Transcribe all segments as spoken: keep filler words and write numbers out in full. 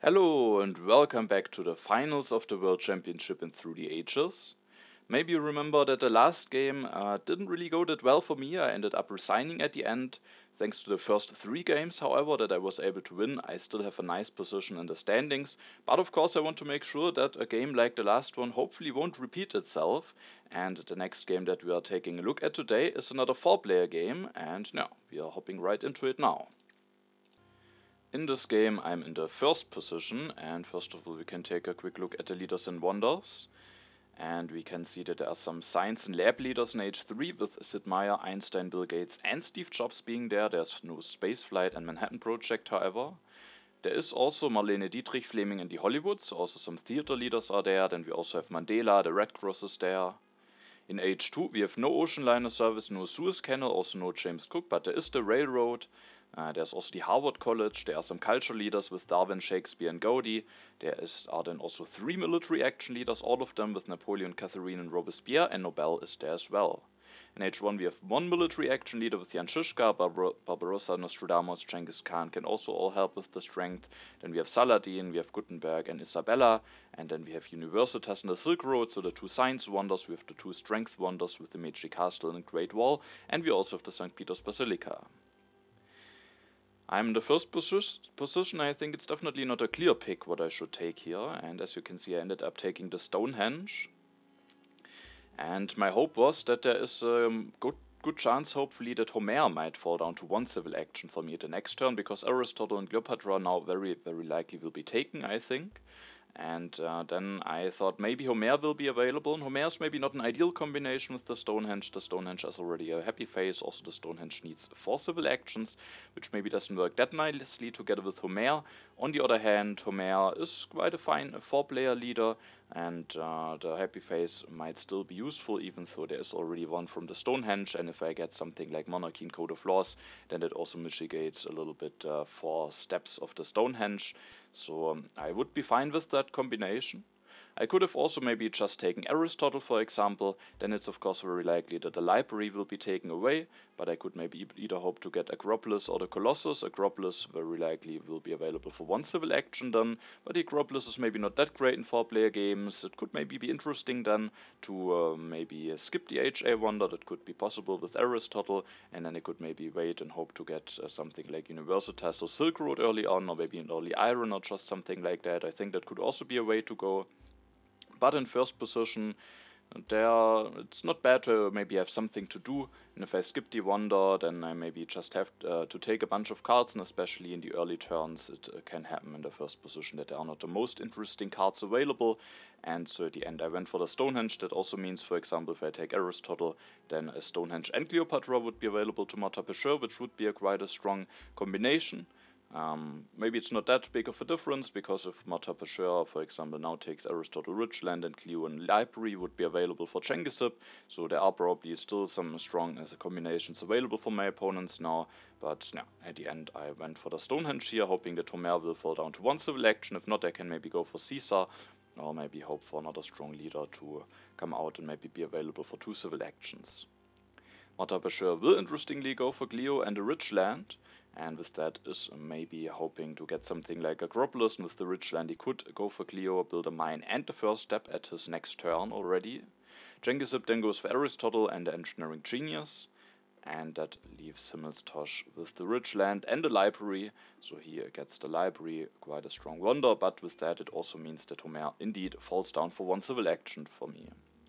Hello and welcome back to the finals of the World Championship in Through the Ages. Maybe you remember that the last game uh, didn't really go that well for me. I ended up resigning at the end. Thanks to the first three games, however, that I was able to win, I still have a nice position in the standings. But of course, I want to make sure that a game like the last one hopefully won't repeat itself. And the next game that we are taking a look at today is another four-player game, and now we are hopping right into it now. In this game I'm in the first position, and first of all we can take a quick look at the leaders and wonders. And we can see that there are some science and lab leaders in Age three with Sid Meier, Einstein, Bill Gates and Steve Jobs being there. There's no spaceflight and Manhattan Project, however. There is also Marlene Dietrich Fleming in the Hollywoods, also some theater leaders are there. Then we also have Mandela, the Red Cross is there. In Age two we have no ocean liner service, no Suez Canal, also no James Cook, but there is the railroad. Uh, there's also the Harvard College, there are some culture leaders with Darwin, Shakespeare and Gaudi. There is, are then also three military action leaders, all of them with Napoleon, Catherine and Robespierre, and Nobel is there as well. In Age one we have one military action leader with Jan Žižka, Barbar Barbarossa, Nostradamus, Genghis Khan can also all help with the strength. Then we have Saladin, we have Gutenberg and Isabella, and then we have Universitas and the Silk Road, so the two science wonders, we have the two strength wonders with the Meiji Castle and the Great Wall, and we also have the Saint Peter's Basilica. I'm in the first position. I think it's definitely not a clear pick what I should take here, and as you can see I ended up taking the Stonehenge. And my hope was that there is a good, good chance hopefully that Homer might fall down to one civil action for me at the next turn, because Aristotle and Cleopatra now very very likely will be taken, I think. And uh, then I thought maybe Homer will be available, and Homer's maybe not an ideal combination with the Stonehenge. The Stonehenge has already a happy face, also the Stonehenge needs four civil actions, which maybe doesn't work that nicely together with Homer. On the other hand, Homer is quite a fine four-player leader, and uh, the happy face might still be useful, even though there is already one from the Stonehenge, and if I get something like Monarchy and Code of Laws, then it also mitigates a little bit uh, four steps of the Stonehenge. So um, I would be fine with that combination. I could have also maybe just taken Aristotle, for example. Then it's of course very likely that the library will be taken away, but I could maybe either hope to get Acropolis or the Colossus. Acropolis very likely will be available for one civil action then, but the Acropolis is maybe not that great in four-player games. It could maybe be interesting then to uh, maybe uh, skip the H A wonder. That could be possible with Aristotle, and then I could maybe wait and hope to get uh, something like Universitas or Silk Road early on, or maybe an early Iron or just something like that. I think that could also be a way to go. But in first position, there it's not bad to maybe have something to do, and if I skip the wonder, then I maybe just have uh, to take a bunch of cards, and especially in the early turns it uh, can happen in the first position that there are not the most interesting cards available, and so at the end I went for the Stonehenge. That also means, for example, if I take Aristotle, then a Stonehenge and Cleopatra would be available to Martin Pecheur, which would be a quite a strong combination. Um, maybe it's not that big of a difference, because if Martin Pecheur, for example, now takes Aristotle Richland, and Cleo and Library would be available for Chengisib, so there are probably still some strong as a combinations available for my opponents now, but yeah, at the end I went for the Stonehenge here, hoping that Homer will fall down to one civil action. If not, I can maybe go for Caesar, or maybe hope for another strong leader to come out and maybe be available for two civil actions. Martin Pecheur will interestingly go for Cleo and the Richland, and with that is maybe hoping to get something like Acropolis, and with the Richland he could go for Cleo, build a mine and the first step at his next turn already. Chengisib then goes for Aristotle and the Engineering Genius, and that leaves Himmelstosh with the Richland and the Library, so he gets the Library, quite a strong wonder, but with that it also means that Homer indeed falls down for one civil action for me.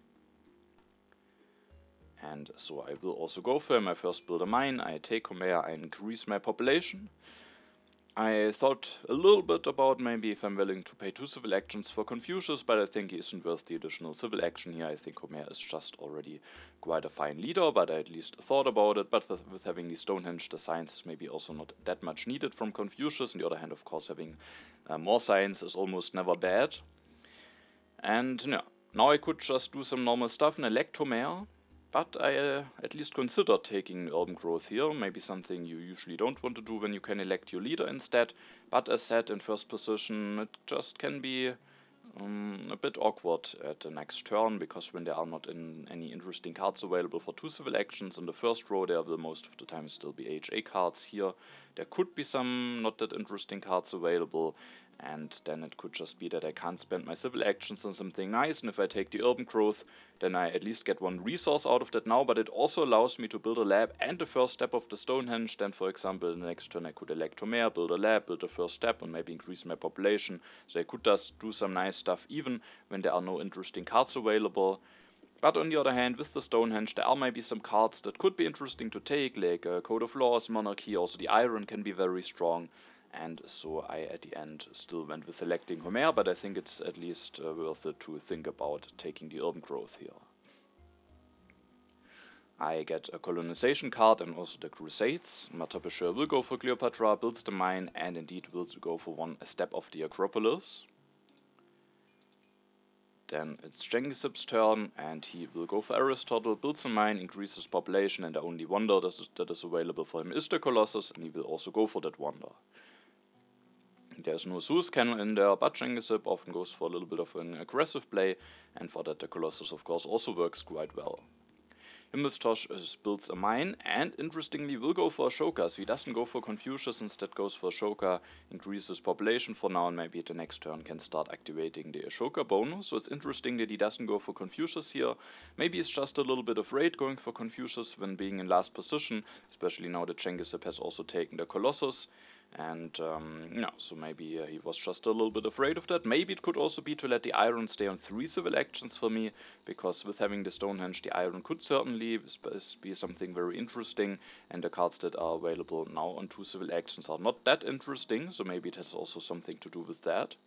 And so I will also go for him. I first build a mine, I take Homer, I increase my population. I thought a little bit about maybe if I'm willing to pay two civil actions for Confucius, but I think he isn't worth the additional civil action here. I think Homer is just already quite a fine leader, but I at least thought about it. But with, with having the Stonehenge, the science is maybe also not that much needed from Confucius. On the other hand, of course, having uh, more science is almost never bad. And yeah, now I could just do some normal stuff and elect Homer. But I uh, at least considered taking Urban Growth here, maybe something you usually don't want to do when you can elect your leader instead. But as said, in first position it just can be um, a bit awkward at the next turn, because when there are not in any interesting cards available for two civil actions in the first row, there will most of the time still be H A cards. Here there could be some not that interesting cards available, And then it could just be that I can't spend my civil actions on something nice, and if I take the urban growth, then I at least get one resource out of that now, but it also allows me to build a lab and the first step of the Stonehenge. Then, for example, in the next turn I could elect Homer, build a lab, build the first step, and maybe increase my population. So I could just do some nice stuff even when there are no interesting cards available. But on the other hand, with the Stonehenge, there are maybe some cards that could be interesting to take, like uh, Code of Laws, Monarchy, also the Iron can be very strong. And so I, at the end, still went with selecting Homer, but I think it's at least uh, worth it to think about taking the urban growth here. I get a colonization card and also the Crusades. Mata-Bashir will go for Cleopatra, builds the mine, and indeed will go for one step of the Acropolis. Then it's Genghis turn, and he will go for Aristotle, builds a mine, increases population, and the only wonder that is, that is available for him is the Colossus, and he will also go for that wonder. There's no Zeus cannon in there, but Genghis often goes for a little bit of an aggressive play, and for that the Colossus of course also works quite well. Himmelstosh builds a mine, and interestingly will go for Ashoka, so he doesn't go for Confucius, instead goes for Ashoka, increases population for now, and maybe at the next turn can start activating the Ashoka bonus. So it's interesting that he doesn't go for Confucius here. Maybe he's just a little bit afraid going for Confucius when being in last position, especially now that Genghis has also taken the Colossus. And um, yeah, so maybe uh, he was just a little bit afraid of that. Maybe it could also be to let the Iron stay on three civil actions for me, because with having the Stonehenge, the Iron could certainly be something very interesting, and the cards that are available now on two civil actions are not that interesting, so maybe it has also something to do with that.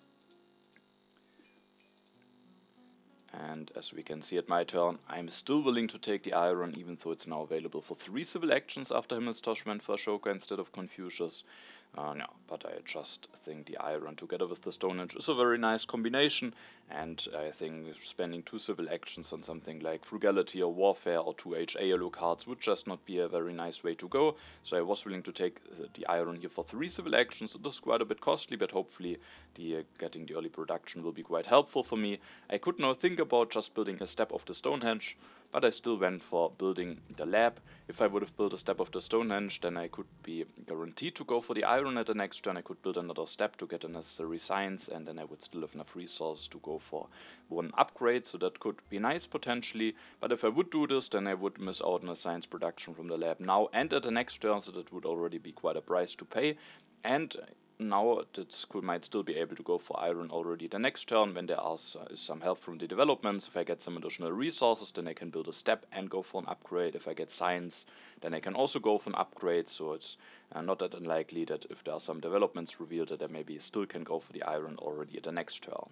And as we can see at my turn, I'm still willing to take the Iron, even though it's now available for three civil actions after Himmelstosh went for Ashoka instead of Confucius. Uh, no, but I just think the Iron together with the Stonehenge is a very nice combination, and I think spending two civil actions on something like Frugality or Warfare or two H A yellow cards would just not be a very nice way to go, so I was willing to take the Iron here for three civil actions. It is quite a bit costly, but hopefully the uh, getting the early production will be quite helpful for me. I could now think about just building a step of the Stonehenge, but I still went for building the lab. If I would have built a step of the Stonehenge, then I could be guaranteed to go for the Iron at the next turn. I could build another step to get the necessary science, and then I would still have enough resources to go for one upgrade, so that could be nice potentially. But if I would do this, then I would miss out on a science production from the lab now and at the next turn, so that would already be quite a price to pay. And now that could, might still be able to go for Iron already the next turn when there are, is some help from the developments. If I get some additional resources, then I can build a step and go for an upgrade. If I get science, then I can also go for an upgrade, so it's uh, not that unlikely that if there are some developments revealed that I maybe still can go for the Iron already at the next turn.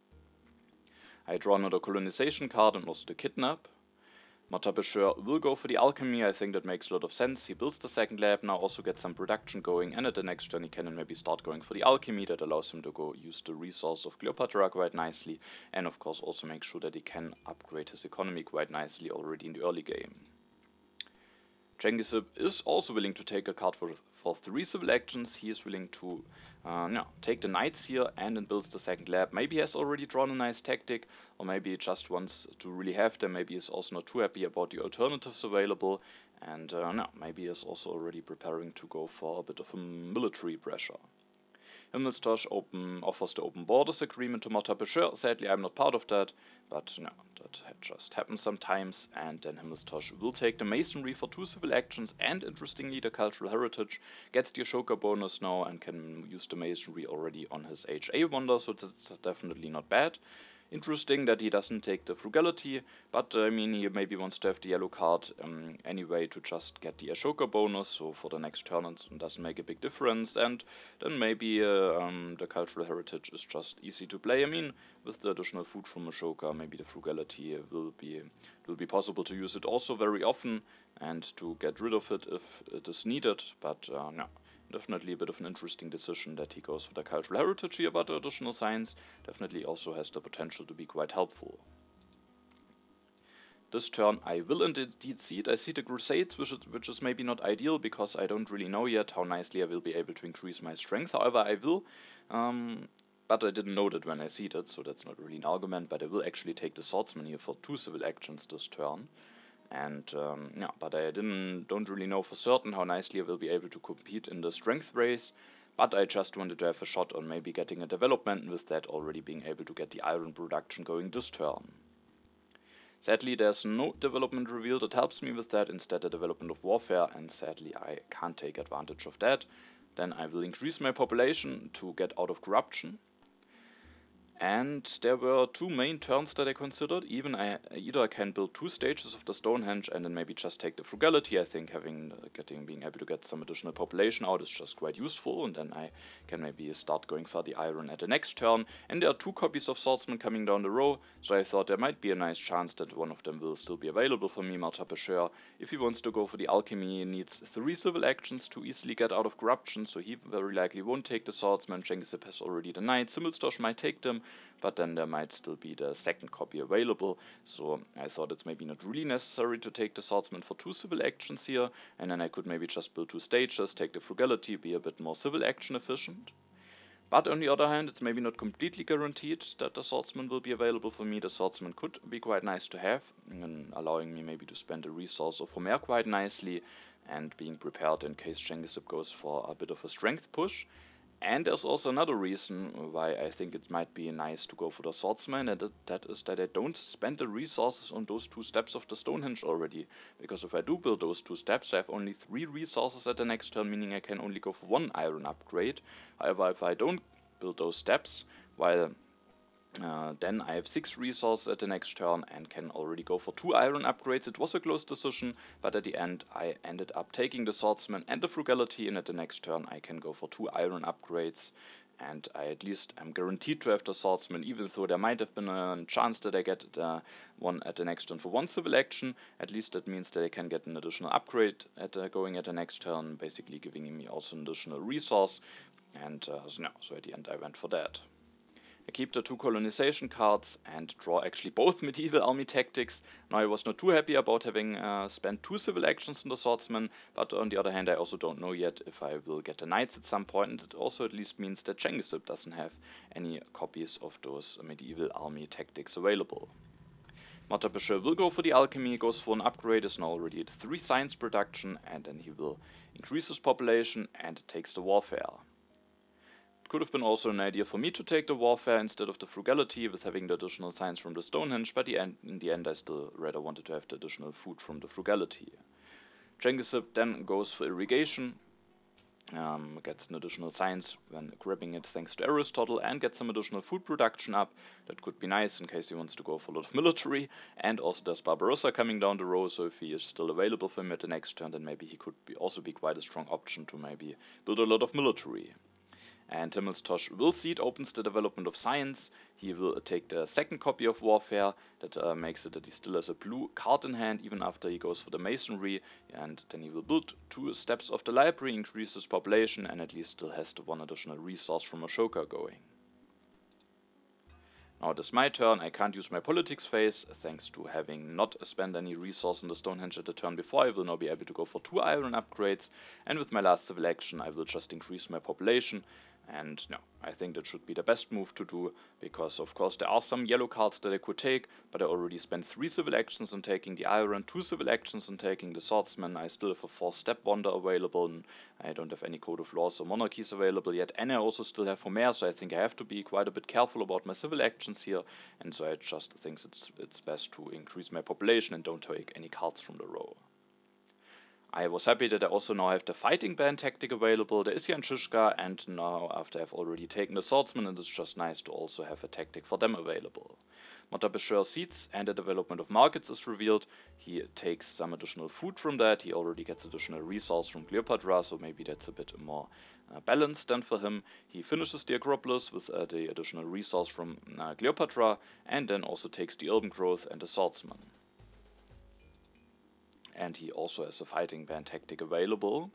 I draw another colonization card and also the Kidnap. Mata-Bashir will go for the Alchemy. I think that makes a lot of sense. He builds the second lab, now also gets some production going, and at the next turn he can maybe start going for the Alchemy. That allows him to go use the resource of Cleopatra quite nicely, and of course also make sure that he can upgrade his economy quite nicely already in the early game. Genghis is also willing to take a card for, for three civil actions. He is willing to uh, no, take the knights here and then builds the second lab. Maybe he has already drawn a nice tactic, or maybe he just wants to really have them. Maybe he's also not too happy about the alternatives available, and uh, no, maybe he is also already preparing to go for a bit of a military pressure. Himmelstosh open, offers the open borders agreement to Mata-Bashir. Sadly, I'm not part of that, but no, that just happens sometimes. And then Himmelstosh will take the masonry for two civil actions, and interestingly, the cultural heritage gets the Ashoka bonus now and can use the masonry already on his H A wonder, so that's definitely not bad. Interesting that he doesn't take the Frugality, but uh, I mean, he maybe wants to have the yellow card um, anyway to just get the Ashoka bonus, so for the next turn it doesn't make a big difference, and then maybe uh, um, the cultural heritage is just easy to play. I mean, with the additional food from Ashoka, maybe the Frugality will be, it will be possible to use it also very often, and to get rid of it if it is needed, but uh, no. Definitely a bit of an interesting decision that he goes for the cultural heritage here, but the additional science definitely also has the potential to be quite helpful. This turn I will indeed see it. I see the Crusades, which is, which is maybe not ideal, because I don't really know yet how nicely I will be able to increase my strength. However, I will, um, but I didn't know that when I see it, so that's not really an argument, but I will actually take the Swordsman here for two civil actions this turn. And um, yeah, but I didn't don't really know for certain how nicely I will be able to compete in the strength race. but I just wanted to have a shot on maybe getting a development, and with that already being able to get the iron production going this turn. Sadly, there's no development revealed that helps me with that, instead a development of warfare, and sadly I can't take advantage of that. Then I will increase my population to get out of corruption. And there were two main turns that I considered. Even I either I can build two stages of the Stonehenge and then maybe just take the frugality. I think having uh, getting being able to get some additional population out is just quite useful, and then I can maybe start going for the iron at the next turn. And there are two copies of Swordsman coming down the row, so I thought there might be a nice chance that one of them will still be available for me. Martyr Pêcheur, if he wants to go for the alchemy, he needs three civil actions to easily get out of corruption, so he very likely won't take the Swordsman. Cengiz has already the knight. Similstosh might take them, but then there might still be the second copy available, so I thought it's maybe not really necessary to take the Swordsman for two civil actions here, and then I could maybe just build two stages, take the frugality, be a bit more civil action efficient. But on the other hand, it's maybe not completely guaranteed that the Swordsman will be available for me. The Swordsman could be quite nice to have, and allowing me maybe to spend a resource of Homer quite nicely, and being prepared in case Cengiz goes for a bit of a strength push. And there's also another reason why I think it might be nice to go for the Swordsman, and that is that I don't spend the resources on those two steps of the Stonehenge already. Because if I do build those two steps, I have only three resources at the next turn, meaning I can only go for one iron upgrade. However, if I don't build those steps, while Uh, then I have six resources at the next turn and can already go for two iron upgrades. It was a close decision, but at the end I ended up taking the Swordsman and the frugality, and at the next turn I can go for two iron upgrades, and I at least am guaranteed to have the Swordsman, even though there might have been a chance that I get uh, one at the next turn for one civil action. At least that means that I can get an additional upgrade at uh, going at the next turn, basically giving me also an additional resource, and uh, so, no, so at the end I went for that. I keep the two colonization cards and draw actually both medieval army tactics. Now I was not too happy about having uh, spent two civil actions on the Swordsman, but on the other hand I also don't know yet if I will get the knights at some point, and it also at least means that Cengiz doesn't have any copies of those medieval army tactics available. Martyr Pêcheur will go for the alchemy, goes for an upgrade, is now already at three science production, and then he will increase his population and takes the warfare. Could have been also an idea for me to take the warfare instead of the frugality with having the additional science from the Stonehenge, but the end, in the end I still rather wanted to have the additional food from the frugality. Cengiz then goes for irrigation, um, gets an additional science when grabbing it thanks to Aristotle, and gets some additional food production up. That could be nice in case he wants to go for a lot of military, and also there's Barbarossa coming down the road, so if he is still available for him at the next turn, then maybe he could be also be quite a strong option to maybe build a lot of military. And Himmelstosh will see it opens the development of science. He will take the second copy of warfare. That uh, makes it that he still has a blue card in hand even after he goes for the masonry. And then he will build two steps of the library, increase his population, and at least still has the one additional resource from Ashoka going. Now it is my turn. I can't use my politics phase, thanks to having not spent any resource in the Stonehenge at the turn before. I will now be able to go for two iron upgrades, and with my last civil action I will just increase my population. And no, I think that should be the best move to do, because of course there are some yellow cards that I could take, but I already spent three civil actions on taking the iron, two civil actions on taking the Swordsman. I still have a four step wonder available, and I don't have any Code of Laws or Monarchies available yet, and I also still have Homer, so I think I have to be quite a bit careful about my civil actions here, and so I just think it's, it's best to increase my population and don't take any cards from the row. I was happy that I also now have the fighting band tactic available. There is Jan Žižka, and now after I've already taken the Swordsman, it is just nice to also have a tactic for them available. Martyr Pêcheur seeds and the development of markets is revealed. He takes some additional food from that. He already gets additional resource from Cleopatra, so maybe that's a bit more uh, balanced than for him. He finishes the Acropolis with uh, the additional resource from uh, Cleopatra, and then also takes the urban growth and the Swordsman. And he also has a fighting band tactic available.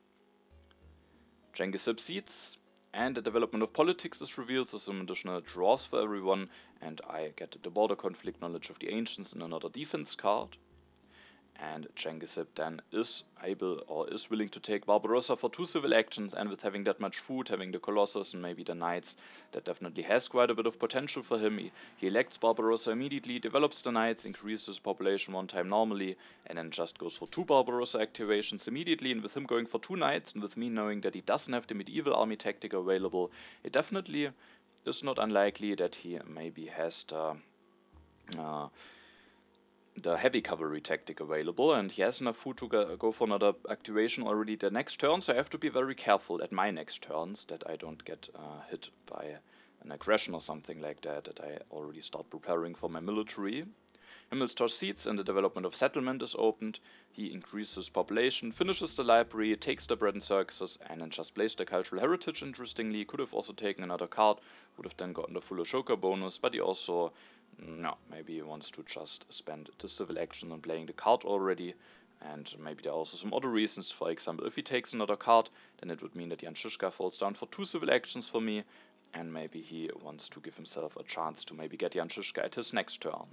Cengiz seeds, and the development of politics is revealed, so some additional draws for everyone, and I get the border conflict knowledge of the ancients in another defense card. And Cengiz-Sib then is able or is willing to take Barbarossa for two civil actions, and with having that much food, having the Colossus and maybe the Knights, that definitely has quite a bit of potential for him. He, he elects Barbarossa immediately, develops the Knights, increases population one time normally, and then just goes for two Barbarossa activations immediately. And with him going for two Knights, and with me knowing that he doesn't have the medieval army tactic available, it definitely is not unlikely that he maybe has the... Uh, the heavy cavalry tactic available, and he has enough food to go, go for another activation already the next turn, so I have to be very careful at my next turns that I don't get uh, hit by an aggression or something like that, that I already start preparing for my military. Himmelstorch Seeds and the development of settlement is opened. He increases population, finishes the library, takes the bread and circuses, and then just plays the cultural heritage. Interestingly, could have also taken another card, would have then gotten the full Ashoka bonus, but he also, no, maybe he wants to just spend the civil action on playing the card already. And maybe there are also some other reasons. For example, if he takes another card, then it would mean that Jan Žižka falls down for two civil actions for me, and maybe he wants to give himself a chance to maybe get Jan Žižka at his next turn.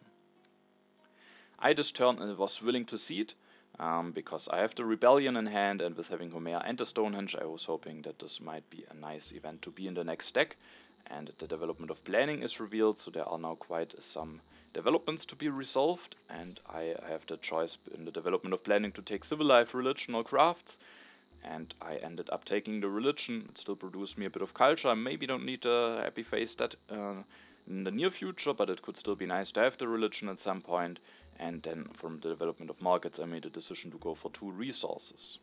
I this turn was willing to cede, um, because I have the Rebellion in hand, and with having Homer and the Stonehenge, I was hoping that this might be a nice event to be in the next deck. And the development of planning is revealed, so there are now quite some developments to be resolved, and I have the choice in the development of planning to take civil life, religion, or crafts. And I ended up taking the religion. It still produced me a bit of culture. I maybe don't need a happy face that uh, in the near future, but it could still be nice to have the religion at some point. And then from the development of markets, I made a decision to go for two resources.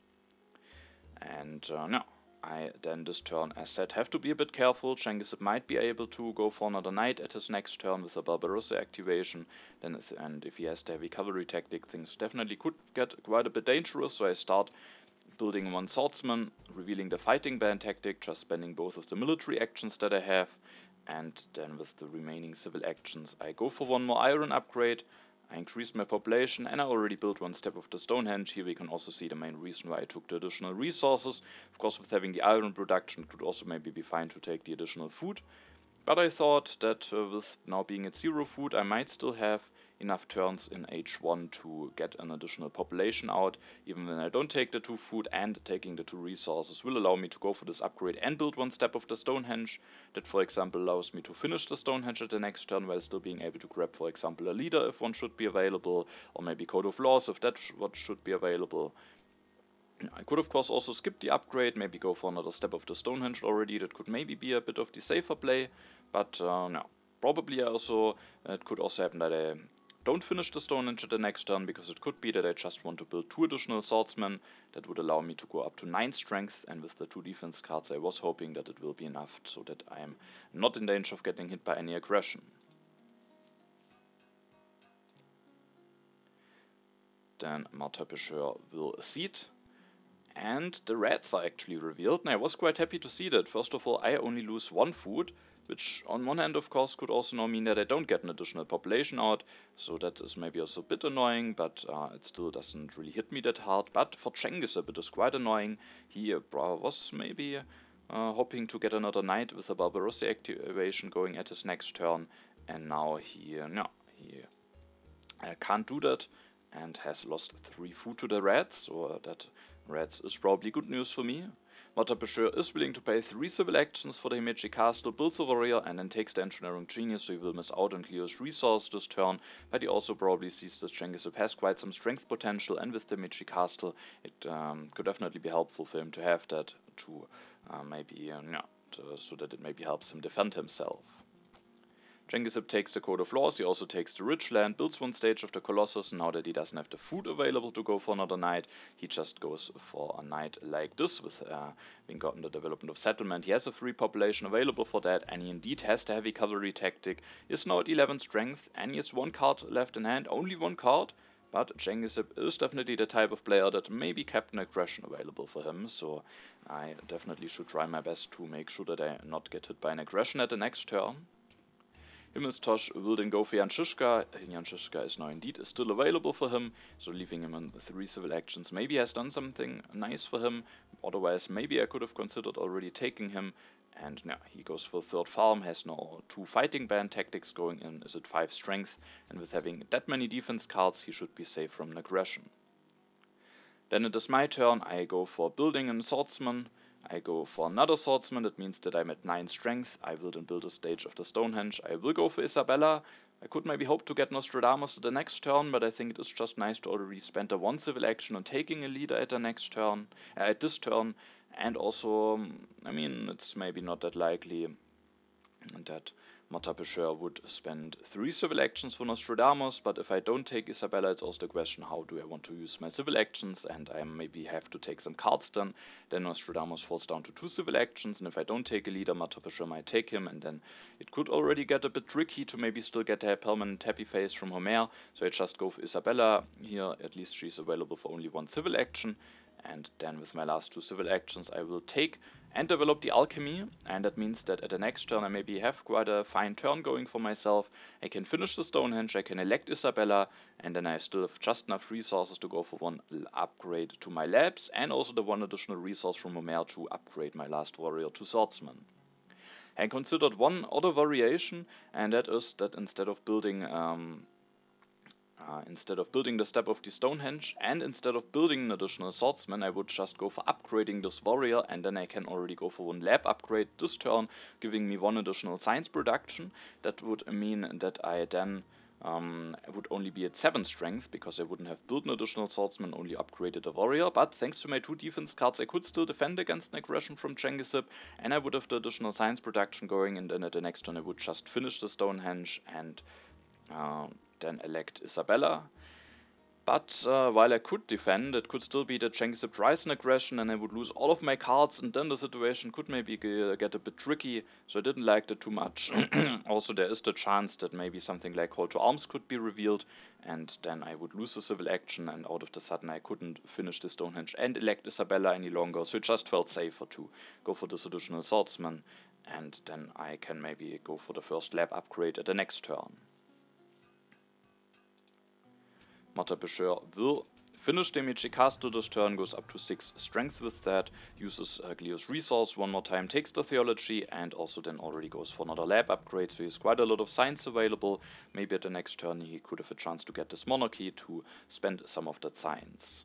And uh, no, I then this turn, as said, have to be a bit careful. Cengiz-Sib might be able to go for another knight at his next turn with a Barbarossa activation. Then, if, and if he has the heavy cavalry tactic, things definitely could get quite a bit dangerous. So I start building one swordsman, revealing the fighting band tactic, just spending both of the military actions that I have. And then with the remaining civil actions, I go for one more iron upgrade. I increased my population, and I already built one step of the Stonehenge. Here we can also see the main reason why I took the additional resources. Of course, with having the iron production, it could also maybe be fine to take the additional food. But I thought that uh, with now being at zero food, I might still have enough turns in H one to get an additional population out. Even when I don't take the two food, and taking the two resources will allow me to go for this upgrade and build one step of the Stonehenge. That, for example, allows me to finish the Stonehenge at the next turn while still being able to grab, for example, a leader if one should be available, or maybe Code of Laws if that's what should be available. I could, of course, also skip the upgrade, maybe go for another step of the Stonehenge already. That could maybe be a bit of the safer play, but uh, no. Probably also, uh, it could also happen that I don't finish the Stonehenge at the next turn, because it could be that I just want to build two additional swordsmen. That would allow me to go up to nine strength, and with the two defense cards I was hoping that it will be enough so that I am not in danger of getting hit by any aggression. Then Martyr Pêcheur will cede. And the reds are actually revealed, and I was quite happy to see that. First of all, I only lose one food, which on one hand, of course, could also now mean that I don't get an additional population out, so that is maybe also a bit annoying, but uh, it still doesn't really hit me that hard. But for Cengiz-Sib, it is quite annoying. He uh, was maybe uh, hoping to get another knight with a Barbarossa activation going at his next turn, and now he, uh, no, he uh, can't do that, and has lost three food to the reds, so that reds is probably good news for me. Martyr Pêcheur is willing to pay three civil actions for the Himeji Castle, builds a warrior, and then takes the Engineering Genius, so he will miss out on Cleo's resource this turn, but he also probably sees that Cengiz-Sib has quite some strength potential, and with the Himeji Castle, it um, could definitely be helpful for him to have that, to uh, maybe, uh, yeah, to, so that it maybe helps him defend himself. Cengiz-Sib takes the Code of Laws, he also takes the Rich Land, builds one stage of the Colossus. Now that he doesn't have the food available to go for another knight, he just goes for a knight like this, with uh, having gotten the development of settlement. He has a free population available for that, and he indeed has the heavy cavalry tactic. He is now at eleven strength, and he has one card left in hand, only one card, but Cengiz-Sib is definitely the type of player that maybe kept an aggression available for him, so I definitely should try my best to make sure that I not get hit by an aggression at the next turn. Himmelstorch will then go for Jan Žižka. Jan Žižka is now indeed still available for him, so leaving him in three civil actions maybe has done something nice for him. Otherwise, maybe I could have considered already taking him. And now he goes for third farm, has now two fighting band tactics going in, is at five strength, and with having that many defense cards, he should be safe from an aggression. Then it is my turn. I go for building a swordsman. I go for another swordsman. That means that I'm at nine strength. I will then build a stage of the Stonehenge. I will go for Isabella. I could maybe hope to get Nostradamus the next turn, but I think it is just nice to already spend a one civil action on taking a leader at the next turn, uh, at this turn. And also, um, I mean, it's maybe not that likely that Martha Pecheur would spend three civil actions for Nostradamus, but if I don't take Isabella, it's also the question, how do I want to use my civil actions, and I maybe have to take some cards then. Then Nostradamus falls down to two civil actions, and if I don't take a leader, Martha Pecheur might take him, and then it could already get a bit tricky to maybe still get a permanent happy face from Homer, so I just go for Isabella here. At least she's available for only one civil action, and then with my last two civil actions I will take and develop the alchemy, and that means that at the next turn I maybe have quite a fine turn going for myself. I can finish the Stonehenge, I can elect Isabella, and then I still have just enough resources to go for one upgrade to my labs, and also the one additional resource from Homer to upgrade my last warrior to swordsman. I considered one other variation, and that is that instead of building um, Uh, instead of building the step of the Stonehenge and instead of building an additional swordsman, I would just go for upgrading this warrior, and then I can already go for one lab upgrade this turn, giving me one additional science production. That would mean that I then um, would only be at seven strength, because I wouldn't have built an additional swordsman, only upgraded a warrior. But thanks to my two defense cards, I could still defend against an aggression from Chengisib, and I would have the additional science production going, and then at the next turn I would just finish the Stonehenge and uh, then elect Isabella. But uh, while I could defend, it could still be that Chengisib tries an aggression and I would lose all of my cards, and then the situation could maybe get a bit tricky, so I didn't like that too much. Also, there is the chance that maybe something like Call to Arms could be revealed, and then I would lose the civil action, and out of the sudden I couldn't finish the Stonehenge and elect Isabella any longer, so it just felt safer to go for this additional swordsman, and then I can maybe go for the first lab upgrade at the next turn. Martha Pecheur will finish the Meiji Castle this turn, goes up to six strength with that, uses uh, Glio's resource one more time, takes the theology, and also then already goes for another lab upgrade, so he has quite a lot of science available. Maybe at the next turn he could have a chance to get this monarchy to spend some of that science.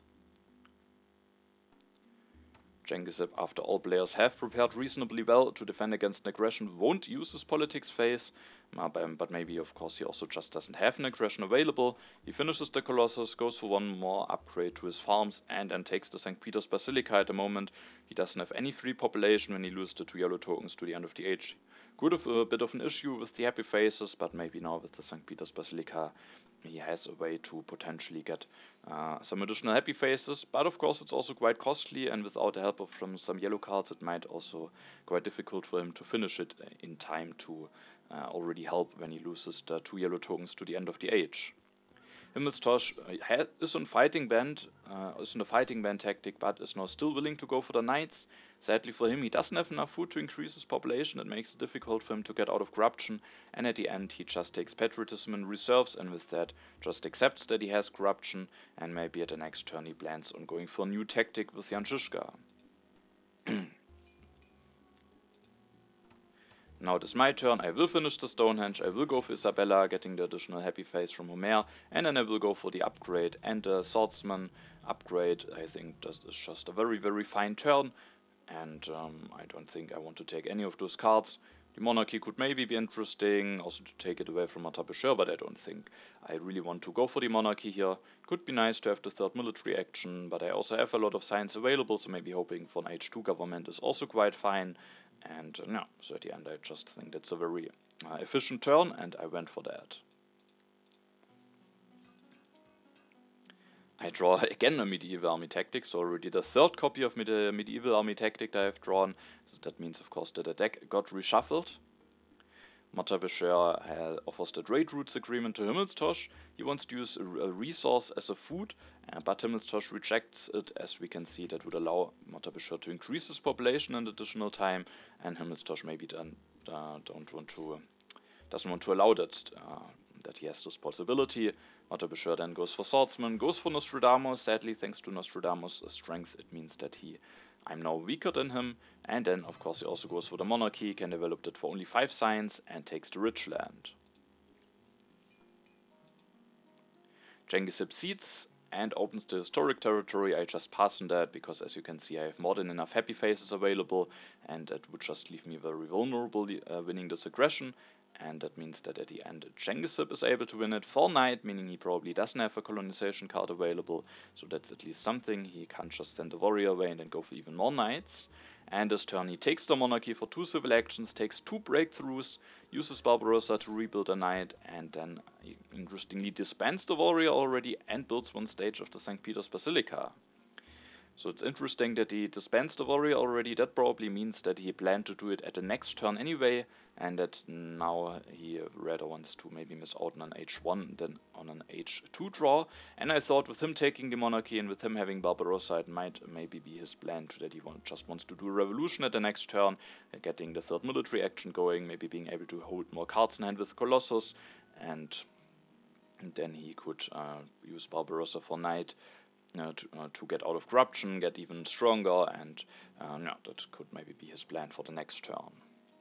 Chengisib, after all players have prepared reasonably well to defend against an aggression, won't use his politics phase, but maybe of course he also just doesn't have an aggression available. He finishes the Colossus, goes for one more upgrade to his farms, and then takes the Sankt Peter's Basilica at the moment. He doesn't have any free population when he loses the two yellow tokens to the end of the age. Could have a bit of an issue with the happy faces, but maybe now with the Sankt Peter's Basilica he has a way to potentially get uh, some additional happy faces, but of course it's also quite costly, and without the help of from some yellow cards it might also quite difficult for him to finish it in time to uh, already help when he loses the two yellow tokens to the end of the age. Himmelstosh uh, is on fighting band, uh, is in the fighting band tactic, but is now still willing to go for the knights. Sadly for him, he doesn't have enough food to increase his population. It makes it difficult for him to get out of corruption, and at the end he just takes patriotism and reserves, and with that just accepts that he has corruption, and maybe at the next turn he plans on going for a new tactic with Jan Žižka. Now it is my turn. I will finish the Stonehenge, I will go for Isabella, getting the additional happy face from Homer, and then I will go for the upgrade and the swordsman upgrade. I think this is just a very very fine turn, and um, I don't think I want to take any of those cards. The monarchy could maybe be interesting, also to take it away from Martha Pecheur, but I don't think I really want to go for the monarchy here. Could be nice to have the third military action, but I also have a lot of science available, so maybe hoping for an H two government is also quite fine. And uh, no, so at the end I just think that's a very uh, efficient turn, and I went for that. I draw again a Medieval Army Tactic, so already the third copy of Medi Medieval Army Tactic that I have drawn. So that means of course that the deck got reshuffled. Martha Pecheur uh, offers the Trade Routes Agreement to Himmelstosh. He wants to use a, a resource as a food, uh, but Himmelstosh rejects it. As we can see, that would allow Martha Pecheur to increase his population in additional time, and Himmelstosh maybe then uh, don't want to, uh, doesn't want to allow that, uh, that he has this possibility. Martha Pecheur then goes for Swordsman, goes for Nostradamus. Sadly, thanks to Nostradamus' strength, it means that he I'm now weaker than him, and then of course he also goes for the monarchy, can develop it for only five science, and takes the rich land. Chengisib Seeds and opens the historic territory. I just pass on that because, as you can see, I have more than enough happy faces available, and that would just leave me very vulnerable uh, winning this aggression. And that means that at the end Genghis-Sib is able to win it for knight, meaning he probably doesn't have a colonization card available, so that's at least something. He can't just send the warrior away and then go for even more knights. And this turn he takes the monarchy for two civil actions, takes two breakthroughs, uses Barbarossa to rebuild a knight, and then interestingly disbands the warrior already and builds one stage of the Saint Peter's Basilica. So it's interesting that he disbands the warrior already. That probably means that he planned to do it at the next turn anyway, and that now he rather wants to maybe miss out on an h one than on an h two draw. And I thought with him taking the monarchy and with him having Barbarossa, it might maybe be his plan to that he want, just wants to do a revolution at the next turn, uh, getting the third military action going, maybe being able to hold more cards in hand with Colossus, and, and then he could uh, use Barbarossa for knight. Uh, to, uh, to get out of corruption, get even stronger, and uh, yeah, that could maybe be his plan for the next turn.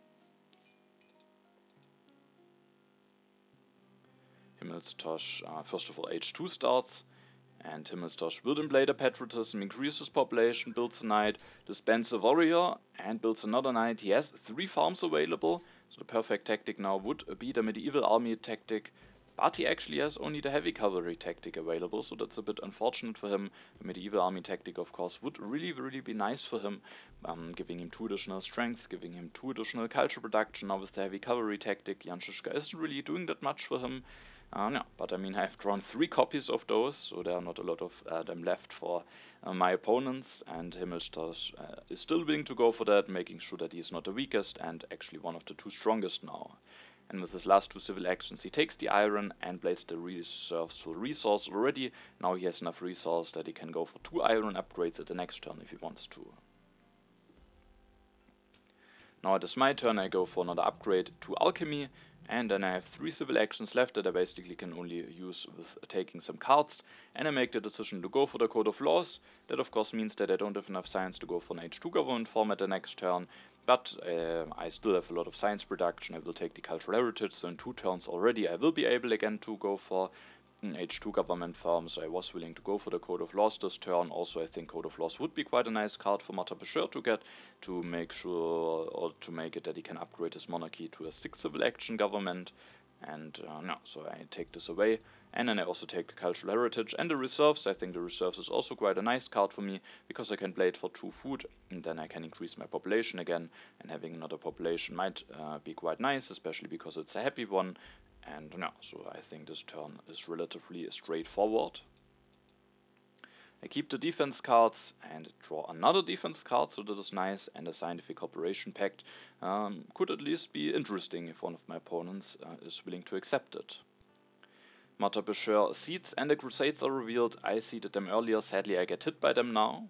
Himmelstosh, uh, first of all, h two starts, and Himmelstosh will emblade a patriotism, increases population, builds a knight, disbands a warrior, and builds another knight. He has three farms available, so the perfect tactic now would be the medieval army tactic. But he actually has only the heavy cavalry tactic available, so that's a bit unfortunate for him. The medieval army tactic, of course, would really, really be nice for him, um, giving him two additional strength, giving him two additional culture production. Now with the heavy cavalry tactic, Jan Žižka isn't really doing that much for him. Uh, no, but I mean, I've drawn three copies of those, so there are not a lot of uh, them left for uh, my opponents, and Himmelstosh uh, is still willing to go for that, making sure that he's not the weakest and actually one of the two strongest now. And with his last two civil actions, he takes the iron and plays the reserves for resource already. Now he has enough resource that he can go for two iron upgrades at the next turn if he wants to. Now it is my turn, I go for another upgrade to alchemy, and then I have three civil actions left that I basically can only use with taking some cards, and I make the decision to go for the Code of Laws. That of course means that I don't have enough science to go for an h two government form at the next turn, but uh, I still have a lot of science production. I will take the cultural heritage, so in two turns already I will be able again to go for an h two government form, so I was willing to go for the Code of Laws this turn. Also I think Code of Laws would be quite a nice card for Martin Pecheur to get, to make sure, or to make it that he can upgrade his monarchy to a six civil action government. And uh, no, so I take this away, and then I also take the cultural heritage and the reserves. I think the reserves is also quite a nice card for me, because I can play it for two food, and then I can increase my population again, and having another population might uh, be quite nice, especially because it's a happy one. And no, so I think this turn is relatively straightforward. I keep the defense cards and draw another defense card, so that is nice, and a scientific cooperation pact um, could at least be interesting if one of my opponents uh, is willing to accept it. Martin Pecheur seeds and the Crusades are revealed. I seeded them earlier, sadly I get hit by them now.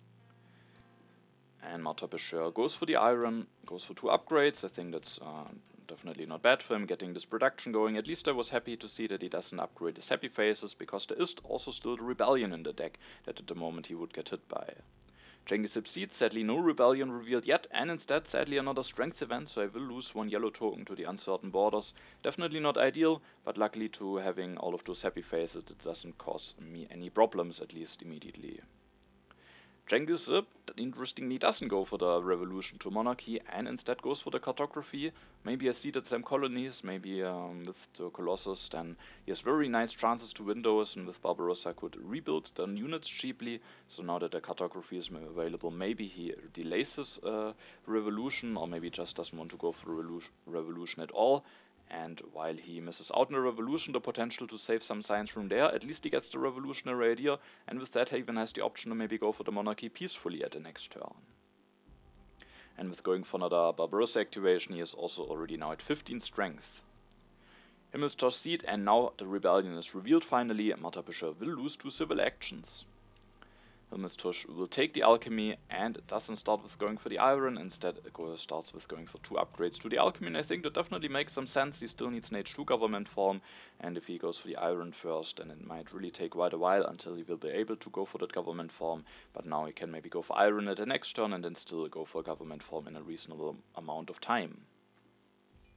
And Martin Pecheur goes for the iron, goes for two upgrades. I think that's uh, definitely not bad for him, getting this production going. At least I was happy to see that he doesn't upgrade his happy faces, because there is also still the rebellion in the deck that at the moment he would get hit by. Genghis-Sib seeds, sadly no rebellion revealed yet, and instead sadly another strength event, so I will lose one yellow token to the uncertain borders. Definitely not ideal, but luckily to having all of those happy faces, it doesn't cause me any problems, at least immediately. Genghis-Sib, interestingly, doesn't go for the revolution to monarchy and instead goes for the cartography. Maybe I seeded some colonies, maybe um, with the Colossus, then he has very nice chances to win those, and with Barbarossa could rebuild the units cheaply. So now that the cartography is available, maybe he delays his uh, revolution, or maybe just doesn't want to go for a revolution at all. And while he misses out on the revolution, the potential to save some science from there, at least he gets the revolutionary idea, and with that he even has the option to maybe go for the monarchy peacefully at the next turn. And with going for another Barbarossa activation, he is also already now at fifteen strength. Himmelstosh seed, and now the rebellion is revealed finally, and Martin Pecheur will lose two civil actions. Himmelstosh will take the alchemy, and it doesn't start with going for the iron, instead it starts with going for two upgrades to the alchemy, and I think that definitely makes some sense. He still needs an H two government form, and if he goes for the iron first, then it might really take quite a while until he will be able to go for that government form, but now he can maybe go for iron at the next turn and then still go for a government form in a reasonable amount of time.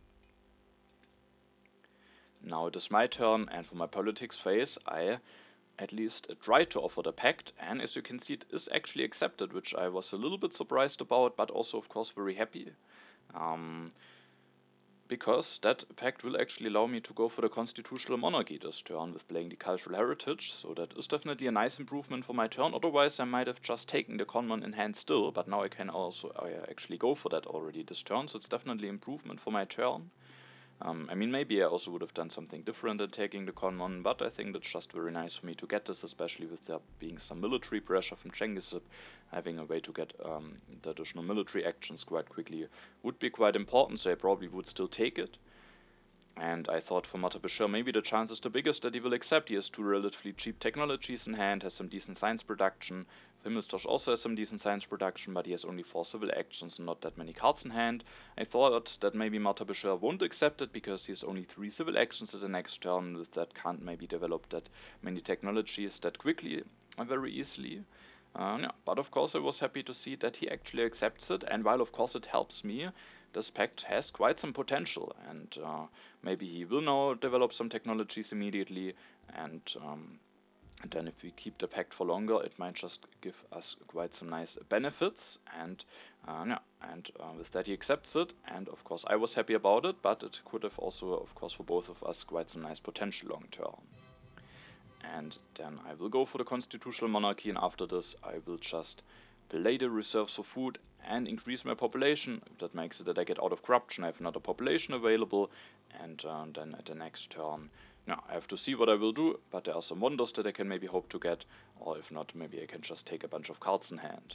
Now it is my turn, and for my politics phase I at least tried to offer the pact, and as you can see, it is actually accepted, which I was a little bit surprised about, but also of course very happy. Um, because that pact will actually allow me to go for the constitutional monarchy this turn with playing the cultural heritage, so that is definitely a nice improvement for my turn. Otherwise I might have just taken the conman in hand still, but now I can also uh, actually go for that already this turn, so it's definitely improvement for my turn. Um, I mean, maybe I also would have done something different than taking the conman, but I think that's just very nice for me to get this, especially with there being some military pressure from Cengiz. Having a way to get um, the additional military actions quite quickly would be quite important, so I probably would still take it. And I thought for Mata Bashir, maybe the chance is the biggest that he will accept. He has two relatively cheap technologies in hand, has some decent science production. Himmelstosh also has some decent science production, but he has only four civil actions and not that many cards in hand. I thought that maybe Mata Bashir won't accept it because he has only three civil actions at the next turn, with that can't maybe develop that many technologies that quickly and very easily. Uh, yeah, but of course I was happy to see that he actually accepts it, and while of course it helps me, this pact has quite some potential, and uh, maybe he will now develop some technologies immediately, and, um, and then if we keep the pact for longer, it might just give us quite some nice benefits, and uh, yeah, and uh, with that he accepts it, and of course I was happy about it, but it could have also, of course, for both of us quite some nice potential long term. And then I will go for the constitutional monarchy, and after this I will just play the reserves for food and increase my population. That makes it that I get out of corruption, I have another population available, and uh, then at the next turn, now I have to see what I will do, but there are some wonders that I can maybe hope to get, or if not, maybe I can just take a bunch of cards in hand.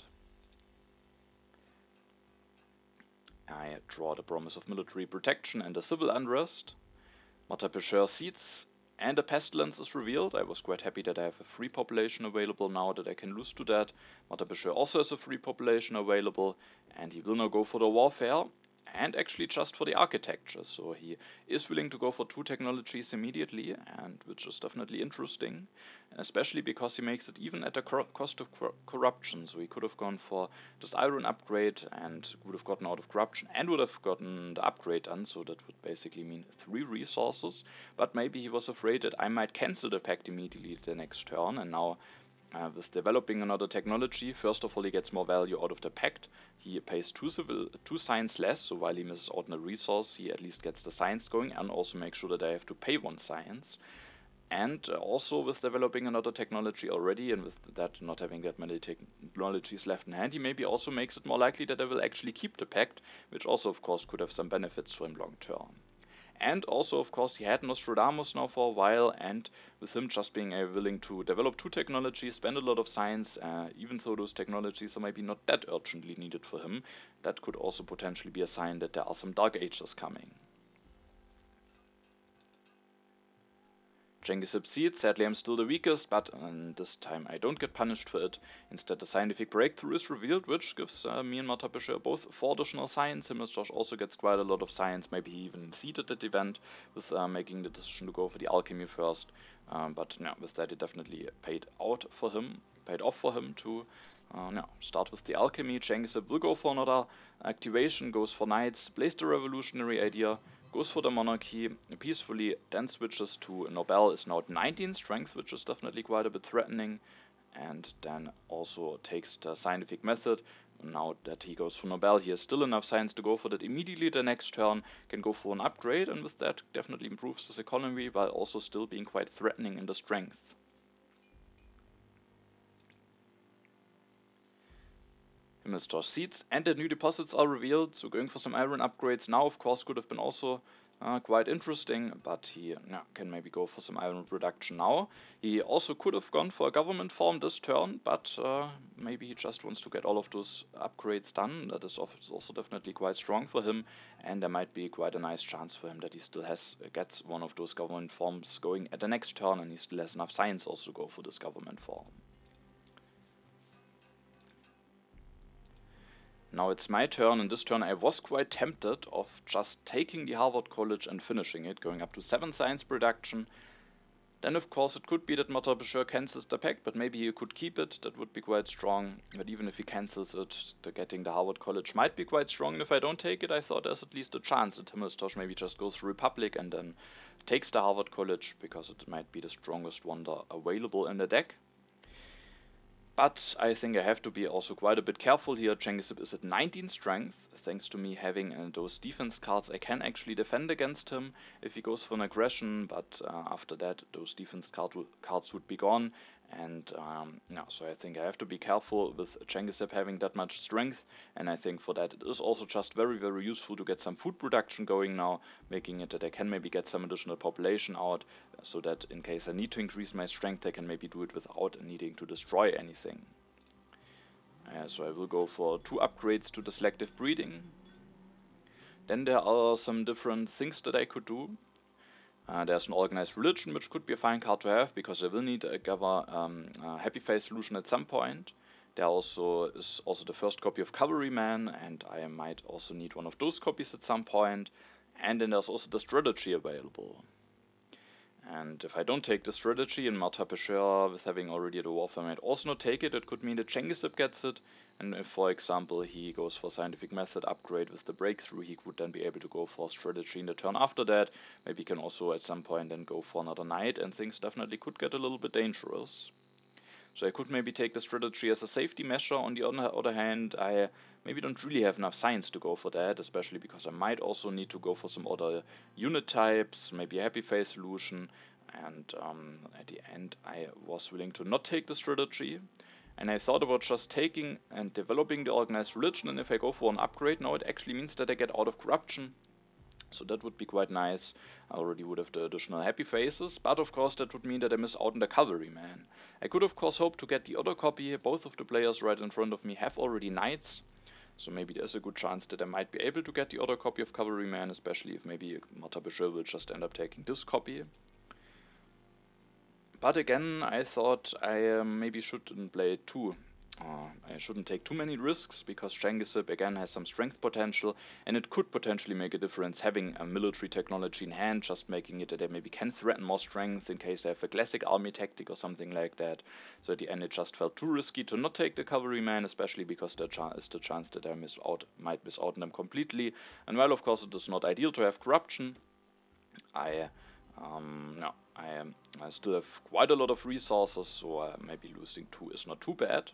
I draw the promise of military protection and the civil unrest. Mata Bashir Seeds and a pestilence is revealed. I was quite happy that I have a free population available now, that I can lose to that. Mata Bashir also has a free population available, and he will now go for the warfare, and actually just for the architecture. So he is willing to go for two technologies immediately, and which is definitely interesting, and especially because he makes it even at the cost of cor corruption. So he could have gone for this iron upgrade and would have gotten out of corruption and would have gotten the upgrade done, so that would basically mean three resources. But maybe he was afraid that I might cancel the pact immediately the next turn, and now Uh, with developing another technology, first of all he gets more value out of the pact. He pays two civil, two science less, so while he misses out on a resource, he at least gets the science going, and also makes sure that I have to pay one science. And uh, also with developing another technology already, and with that not having that many technologies left in hand, he maybe also makes it more likely that I will actually keep the pact, which also of course could have some benefits for him long term. And also, of course, he had Nostradamus now for a while, and with him just being uh, willing to develop two technologies, spend a lot of science, uh, even though those technologies are maybe not that urgently needed for him, that could also potentially be a sign that there are some Dark Ages coming. Cengiz Seeds, sadly I'm still the weakest, but um, this time I don't get punished for it. Instead, the scientific breakthrough is revealed, which gives uh, me and Mata Bashir both four additional science. Himmelstosh also gets quite a lot of science, maybe he even seeded that event with uh, making the decision to go for the alchemy first. Um, but yeah, with that it definitely paid out for him, paid off for him to uh, yeah, start with the alchemy. Cengiz will go for another activation, goes for knights, plays the revolutionary idea, goes for the monarchy peacefully, then switches to Nobel, is now at nineteen strength, which is definitely quite a bit threatening, and then also takes the scientific method. Now that he goes for Nobel, he has still enough science to go for that immediately the next turn, can go for an upgrade, and with that definitely improves his economy, while also still being quite threatening in the strength. Himmelstosh Seeds and the new deposits are revealed, so going for some iron upgrades now of course could have been also uh, quite interesting, but he yeah, can maybe go for some iron production now. He also could have gone for a government form this turn, but uh, maybe he just wants to get all of those upgrades done. That is also definitely quite strong for him, and there might be quite a nice chance for him that he still has gets one of those government forms going at the next turn, and he still has enough science also to go for this government form. Now it's my turn, and this turn I was quite tempted of just taking the Harvard College and finishing it, going up to seven science production. Then of course it could be that Mata Bashir cancels the pact, but maybe he could keep it, that would be quite strong. But even if he cancels it, the getting the Harvard College might be quite strong. And if I don't take it, I thought there's at least a chance that Himmelstosh maybe just goes for Republic and then takes the Harvard College, because it might be the strongest wonder available in the deck. But I think I have to be also quite a bit careful here. Chengisib is at nineteen strength. Thanks to me having uh, those defense cards, I can actually defend against him if he goes for an aggression, but uh, after that those defense card cards would be gone. And um, yeah, so I think I have to be careful with Chengisib having that much strength, and I think for that it is also just very very useful to get some food production going now, making it that I can maybe get some additional population out, so that in case I need to increase my strength I can maybe do it without needing to destroy anything. Uh, so I will go for two upgrades to the selective breeding. Then there are some different things that I could do. Uh, there's an organized religion, which could be a fine card to have, because I will need a gather um, a happy face solution at some point. There also is also the first copy of Cavalryman, and I might also need one of those copies at some point. And then there's also the strategy available. And if I don't take the strategy, and Mata Bashir with having already the warfare might also not take it, it could mean that Chengisib gets it. And if, for example, he goes for scientific method upgrade with the breakthrough, he would then be able to go for strategy in the turn after that. Maybe he can also at some point then go for another knight, and things definitely could get a little bit dangerous. So I could maybe take the strategy as a safety measure. On the other hand, I maybe don't really have enough science to go for that, especially because I might also need to go for some other unit types, maybe a happy face solution. And um, at the end I was willing to not take the strategy. And I thought about just taking and developing the organized religion, and if I go for an upgrade now, it actually means that I get out of corruption. So that would be quite nice. I already would have the additional happy faces, but of course that would mean that I miss out on the Cavalryman. I could of course hope to get the other copy. Both of the players right in front of me have already knights, so maybe there's a good chance that I might be able to get the other copy of Cavalryman, especially if maybe Mata Bashir will just end up taking this copy. But again, I thought I uh, maybe shouldn't play too. Uh, I shouldn't take too many risks, because Chengisib again has some strength potential, and it could potentially make a difference having a military technology in hand, just making it that they maybe can threaten more strength in case they have a classic army tactic or something like that. So at the end it just felt too risky to not take the Cavalryman, especially because there is the chance that I miss out, might miss out on them completely. And while of course it is not ideal to have corruption, I um, no, I, um, I still have quite a lot of resources, so uh, maybe losing two is not too bad.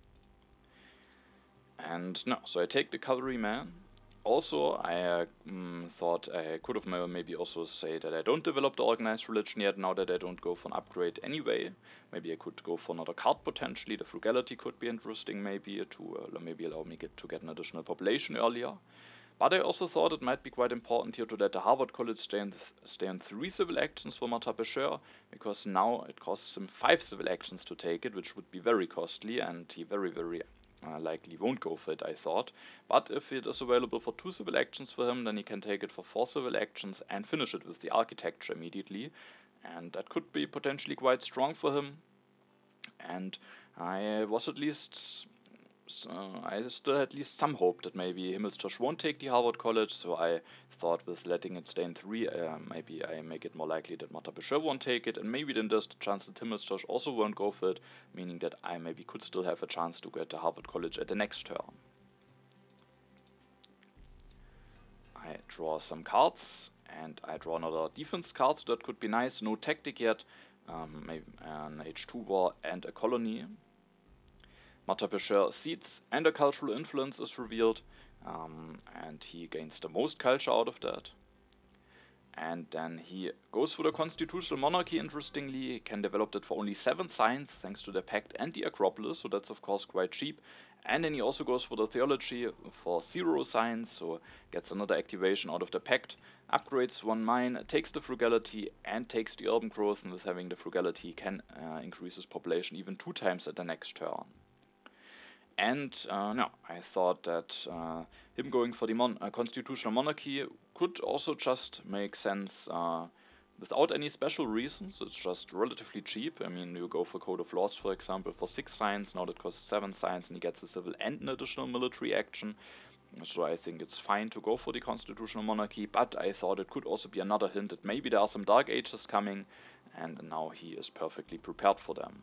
And no, so I take the Cavalryman. Also, I uh, mm, thought I could have maybe also say that I don't develop the organized religion yet, now that I don't go for an upgrade anyway. Maybe I could go for another card potentially. The frugality could be interesting maybe to uh, maybe allow me get, to get an additional population earlier. But I also thought it might be quite important here to let the Harvard College stay in, th stay in three civil actions for Mata Bashir, because now it costs him five civil actions to take it, which would be very costly, and he very very Uh, likely won't go for it, I thought. But if it is available for two civil actions for him, then he can take it for four civil actions and finish it with the architecture immediately. And that could be potentially quite strong for him. And I was at least... Uh, I still had at least some hope that maybe Himmelstosh won't take the Harvard College, so I thought with letting it stay in three, uh, maybe I make it more likely that Mata Bashir won't take it, and maybe then there's the chance that Himmelstosh also won't go for it, meaning that I maybe could still have a chance to get the Harvard College at the next turn. I draw some cards, and I draw another defense card, so that could be nice. No tactic yet, um, maybe an H two war and a colony. Mata Bashir seeds and a cultural influence is revealed, um, and he gains the most culture out of that. And then he goes for the constitutional monarchy. Interestingly, he can develop that for only seven signs thanks to the pact and the Acropolis, so that's of course quite cheap. And then he also goes for the theology for zero signs, so gets another activation out of the pact, upgrades one mine, takes the frugality and takes the urban growth, and with having the frugality he can uh, increase his population even two times at the next turn. And uh, no, I thought that uh, him going for the mon uh, constitutional monarchy could also just make sense uh, without any special reasons. It's just relatively cheap. I mean, you go for Code of Laws, for example, for six signs. Now that costs seven signs, and he gets a civil and an additional military action. So I think it's fine to go for the constitutional monarchy, but I thought it could also be another hint that maybe there are some Dark Ages coming, and now he is perfectly prepared for them.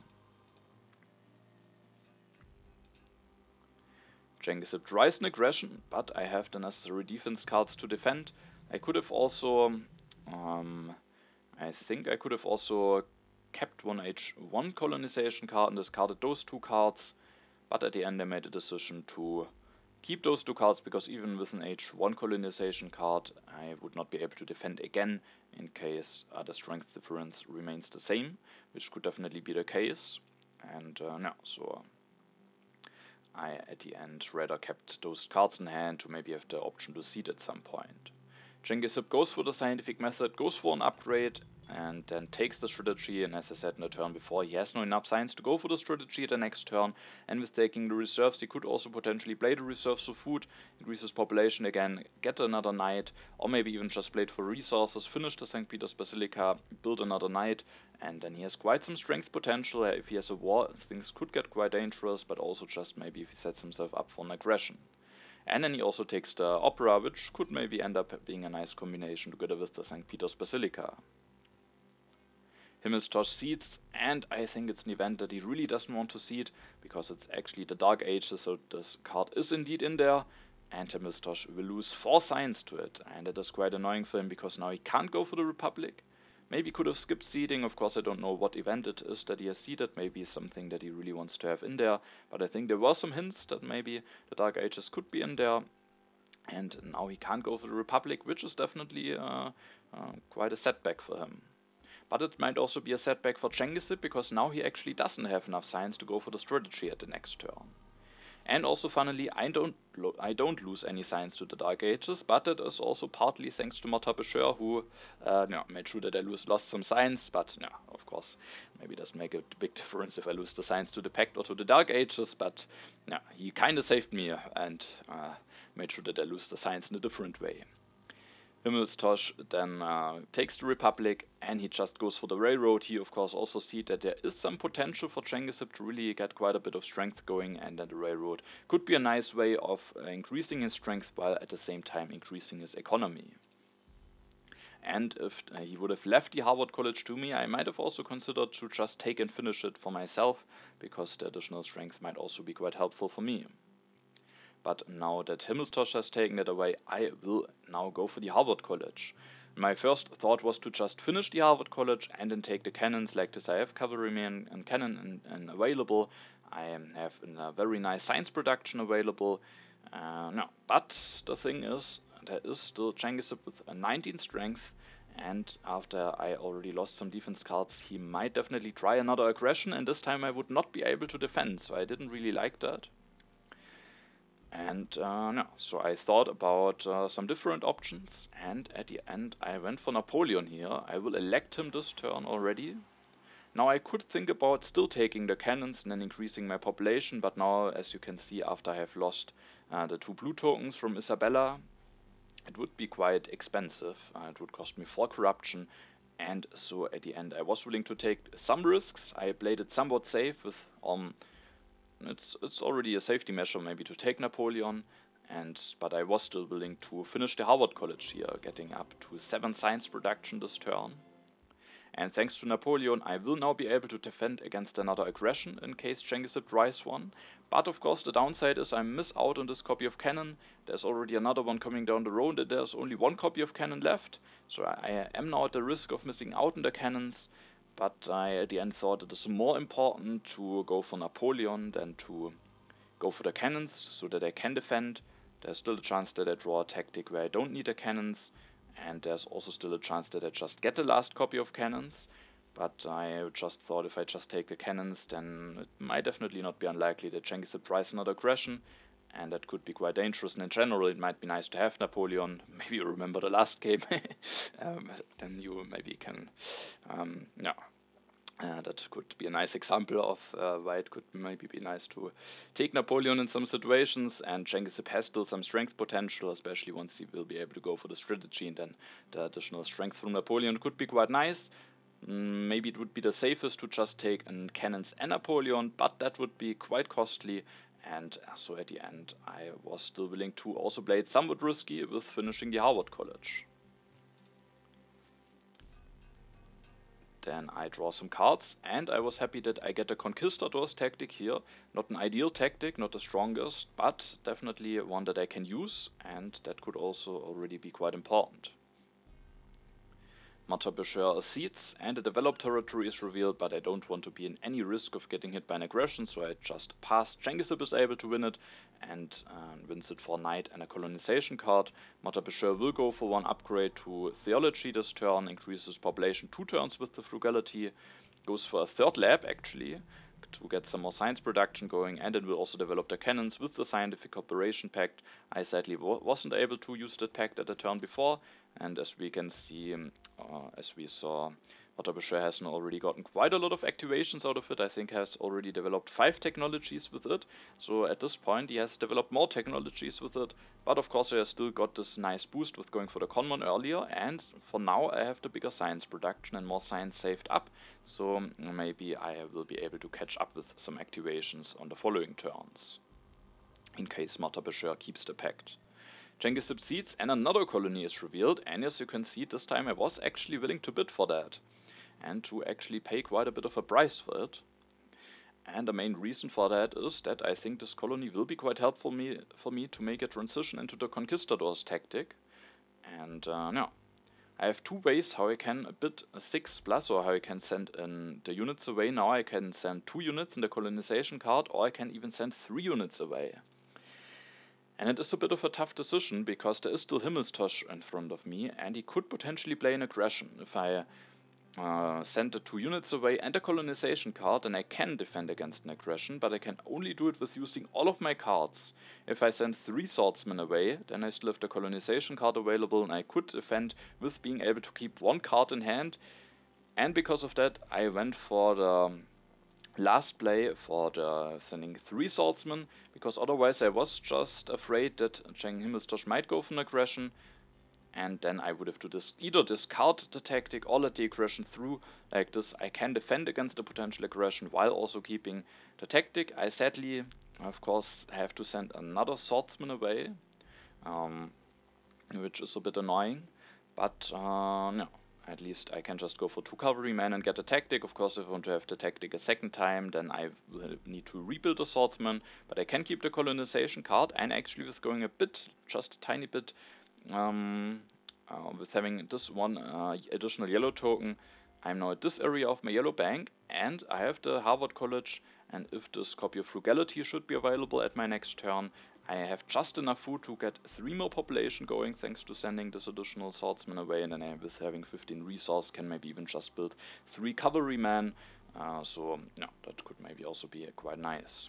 Chengisib tries an aggression, but I have the necessary defense cards to defend. I could have also, um, I think I could have also kept one H one colonization card and discarded those two cards, but at the end I made a decision to keep those two cards, because even with an H one colonization card I would not be able to defend again in case uh, the strength difference remains the same, which could definitely be the case. And uh, no, so I at the end rather kept those cards in hand to maybe have the option to seed at some point. Chengisib goes for the scientific method, goes for an upgrade, and then takes the strategy, and as I said in the turn before, he has no enough science to go for the strategy the next turn, and with taking the reserves he could also potentially play the reserves for food, increase his population again, get another knight, or maybe even just play it for resources, finish the Saint Peter's Basilica, build another knight, and then he has quite some strength potential. If he has a war, things could get quite dangerous, but also just maybe if he sets himself up for an aggression. And then he also takes the Opera, which could maybe end up being a nice combination together with the Saint Peter's Basilica. Himmelstosh seeds, and I think it's an event that he really doesn't want to seed, because it's actually the Dark Ages, so this card is indeed in there, and Himmelstosh will lose four science to it, and it is quite annoying for him, because now he can't go for the Republic. Maybe could have skipped seeding. Of course I don't know what event it is that he has seeded, maybe something that he really wants to have in there, but I think there were some hints that maybe the Dark Ages could be in there, and now he can't go for the Republic, which is definitely uh, uh, quite a setback for him. But it might also be a setback for Chengisib, because now he actually doesn't have enough science to go for the strategy at the next turn. And also, funnily, I don't I don't lose any science to the Dark Ages, but it is also partly thanks to Martin Pecheur, who uh, no, made sure that I lose, lost some science, but no, of course, maybe it doesn't make a big difference if I lose the science to the Pact or to the Dark Ages, but no, he kind of saved me and uh, made sure that I lose the science in a different way. Himmelstosh then uh, takes the Republic, and he just goes for the Railroad. He of course also sees that there is some potential for Chengisib to really get quite a bit of strength going, and that the Railroad could be a nice way of uh, increasing his strength while at the same time increasing his economy. And if uh, he would have left the Harvard College to me, I might have also considered to just take and finish it for myself, because the additional strength might also be quite helpful for me. But now that Himmelstosh has taken it away, I will now go for the Harvard College. My first thought was to just finish the Harvard College and then take the cannons like this. I have cavalrymen and cannon and, and available. I have a very nice science production available. Uh, no, but the thing is, there is still Chengisib with a nineteen strength, and after I already lost some defense cards, he might definitely try another aggression, and this time I would not be able to defend, so I didn't really like that. And uh, no, so I thought about uh, some different options, and at the end I went for Napoleon here. I will elect him this turn already. Now I could think about still taking the cannons and then increasing my population, but now, as you can see, after I have lost uh, the two blue tokens from Isabella, it would be quite expensive. Uh, it would cost me four corruption, and so at the end I was willing to take some risks. I played it somewhat safe with um. It's it's already a safety measure maybe to take Napoleon, and but I was still willing to finish the Harvard College here, getting up to seven science production this turn. And thanks to Napoleon, I will now be able to defend against another aggression in case Chengisib tries one. But of course the downside is I miss out on this copy of cannon. There's already another one coming down the road, and there's only one copy of cannon left. So I am now at the risk of missing out on the cannons. But I at the end thought it is more important to go for Napoleon than to go for the cannons, so that I can defend. There's still a chance that I draw a tactic where I don't need the cannons, and there's also still a chance that I just get the last copy of cannons. But I just thought if I just take the cannons, then it might definitely not be unlikely that Chengisib tries another aggression, and that could be quite dangerous. And in general, it might be nice to have Napoleon. Maybe you remember the last game. um, then you maybe can, um, yeah, uh, that could be a nice example of uh, why it could maybe be nice to take Napoleon in some situations. And Chengisib has still some strength potential, especially once he will be able to go for the strategy, and then the additional strength from Napoleon could be quite nice. Mm, maybe it would be the safest to just take an cannons and Napoleon, but that would be quite costly. And so at the end, I was still willing to also play it somewhat risky with finishing the Harvard College. then I draw some cards, and I was happy that I get a Conquistadors tactic here. Not an ideal tactic, not the strongest, but definitely one that I can use, and that could also already be quite important. Mata Bashir accedes, and the developed territory is revealed, but I don't want to be in any risk of getting hit by an aggression, so I just pass. Chengisib is able to win it, and uh, wins it for Knight and a colonization card. Mata Bashir will go for one upgrade to Theology this turn, increases population two turns with the Frugality, goes for a third lab actually, to get some more science production going, and it will also develop the cannons with the Scientific Cooperation Pact. I sadly wasn't able to use that pact at the turn before, and as we can see, uh, as we saw, Mata Bashir has now already gotten quite a lot of activations out of it. I think has already developed five technologies with it, so at this point he has developed more technologies with it, but of course I have still got this nice boost with going for the Conmon earlier, and for now I have the bigger science production and more science saved up, so maybe I will be able to catch up with some activations on the following turns, in case Mata Bashir keeps the pact. Cengiz succeeds and another colony is revealed, and as you can see, this time I was actually willing to bid for that and to actually pay quite a bit of a price for it. And the main reason for that is that I think this colony will be quite helpful me, for me to make a transition into the Conquistadors tactic. And uh, yeah, I have two ways how I can bid a six plus, or how I can send in the units away. Now I can send two units in the colonization card, or I can even send three units away. And it is a bit of a tough decision, because there is still Himmelstosh in front of me, and he could potentially play an aggression. If I uh, send the two units away and a colonization card, then I can defend against an aggression, but I can only do it with using all of my cards. If I send three swordsmen away, then I still have the colonization card available, and I could defend with being able to keep one card in hand. And because of that, I went for the last play for the sending three swordsmen, because otherwise I was just afraid that Cheng Himmelstosh might go for an aggression, and then I would have to dis either discard the tactic or let the aggression through. Like this, I can defend against a potential aggression while also keeping the tactic. I sadly, of course, have to send another swordsman away, um, which is a bit annoying, but uh, no. At least I can just go for two cavalrymen and get a tactic. Of course, if I want to have the tactic a second time, then I will need to rebuild the swordsman. But I can keep the colonization card, and actually with going a bit, just a tiny bit, um, uh, with having this one uh, additional yellow token, I'm now at this area of my yellow bank, and I have the Harvard College, and if this copy of Frugality should be available at my next turn, I have just enough food to get three more population going, thanks to sending this additional swordsman away, and then I, with having fifteen resource, can maybe even just build three cavalrymen, uh, so no, that could maybe also be uh, quite nice.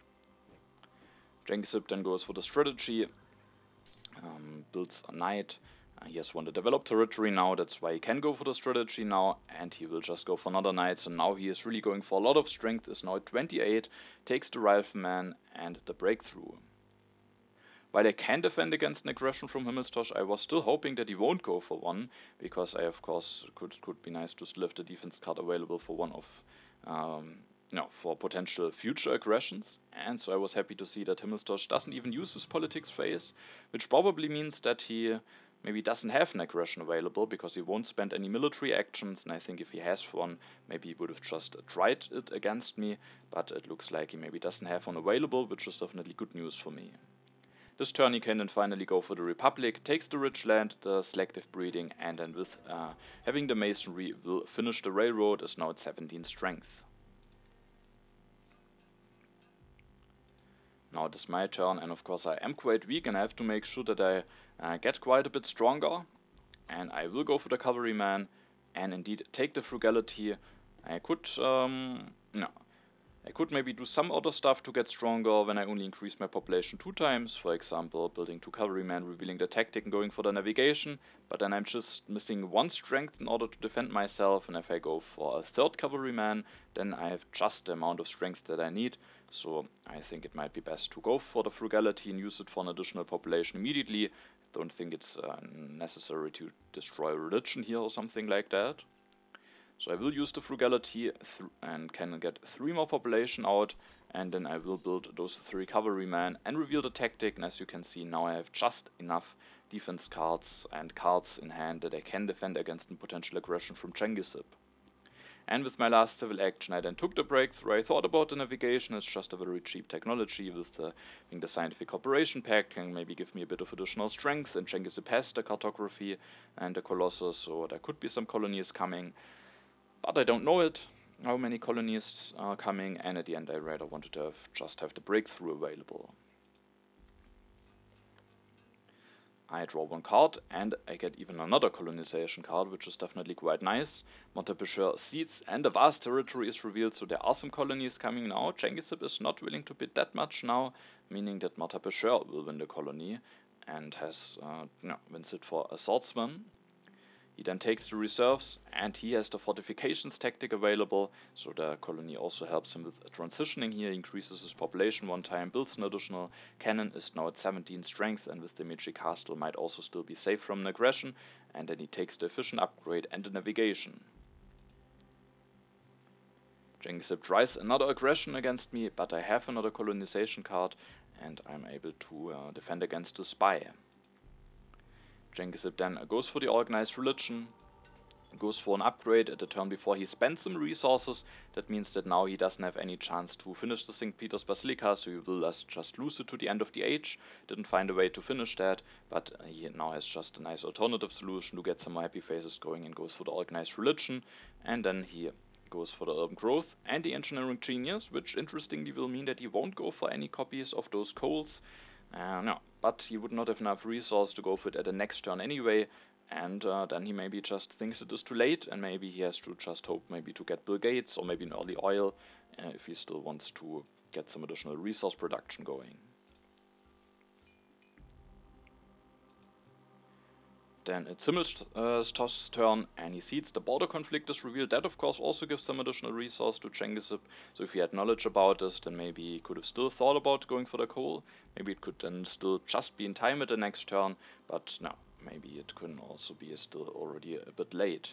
Cengiz then goes for the strategy, um, builds a knight. Uh, he has won the developed territory now, that's why he can go for the strategy now, and he will just go for another knight, so now he is really going for a lot of strength, is now at twenty-eight, takes the rifleman and the breakthrough. While I can defend against an aggression from Himmelstosh, I was still hoping that he won't go for one, because I of course could could be nice to still have the defense card available for one of, um, no, for potential future aggressions. And so I was happy to see that Himmelstosh doesn't even use his politics phase, which probably means that he maybe doesn't have an aggression available, because he won't spend any military actions, and I think if he has one, maybe he would have just tried it against me, but it looks like he maybe doesn't have one available, which is definitely good news for me. This turn he can then finally go for the Republic, takes the rich land, the selective breeding, and then with uh, having the masonry will finish the railroad, is now at seventeen strength. Now it is my turn, and of course I am quite weak, and I have to make sure that I uh, get quite a bit stronger, and I will go for the cavalryman, and indeed take the Frugality. I could, um, no. I could maybe do some other stuff to get stronger when I only increase my population two times, for example, building two cavalrymen, revealing the tactic and going for the navigation, but then I'm just missing one strength in order to defend myself, and if I go for a third cavalryman, then I have just the amount of strength that I need, so I think it might be best to go for the Frugality and use it for an additional population immediately. I don't think it's uh, necessary to destroy religion here or something like that. So I will use the Frugality th and can get three more population out, and then I will build those three cavalrymen and reveal the tactic, and as you can see now I have just enough defense cards and cards in hand that I can defend against a potential aggression from Cengiz. And with my last civil action, I then took the breakthrough. I thought about the navigation. It's just a very cheap technology with the, I think the Scientific Cooperation Pact can maybe give me a bit of additional strength. And Cengiz has the cartography and the Colossus, so there could be some colonies coming. But I don't know it, how many colonies are coming. And at the end, I rather wanted to have, just have the breakthrough available. I draw one card, and I get even another colonization card, which is definitely quite nice. Montepecheur seeds, and a vast territory is revealed, so there are some colonies coming now. Cengiz is not willing to bid that much now, meaning that Montepecheur will win the colony, and has uh, no, wins it for a swordsman. He then takes the reserves, and he has the fortifications tactic available, so the colony also helps him with transitioning here, increases his population one time, builds an additional cannon, is now at seventeen strength, and with the Meiji Castle might also still be safe from an aggression, and then he takes the efficient upgrade and the navigation. Cengiz tries another aggression against me, but I have another colonization card, and I'm able to uh, defend against the spy. Cengiz then goes for the organized religion, goes for an upgrade at the turn before he spends some resources. That means that now he doesn't have any chance to finish the Saint Peter's Basilica, so he will just lose it to the end of the age. Didn't find a way to finish that, but he now has just a nice alternative solution to get some happy faces going, and goes for the organized religion, and then he goes for the urban growth and the engineering genius, which interestingly will mean that he won't go for any copies of those coals. Uh, no, but he would not have enough resource to go for it at the next turn anyway, and uh, then he maybe just thinks it is too late, and maybe he has to just hope maybe to get Bill Gates or maybe an early oil uh, if he still wants to get some additional resource production going. Then it's Himmelstoch's uh, turn, and he sees the border conflict is revealed. That of course also gives some additional resource to Cengiz. So if he had knowledge about this, then maybe he could have still thought about going for the coal. Maybe it could then still just be in time at the next turn, but no, maybe it can also be still already a bit late.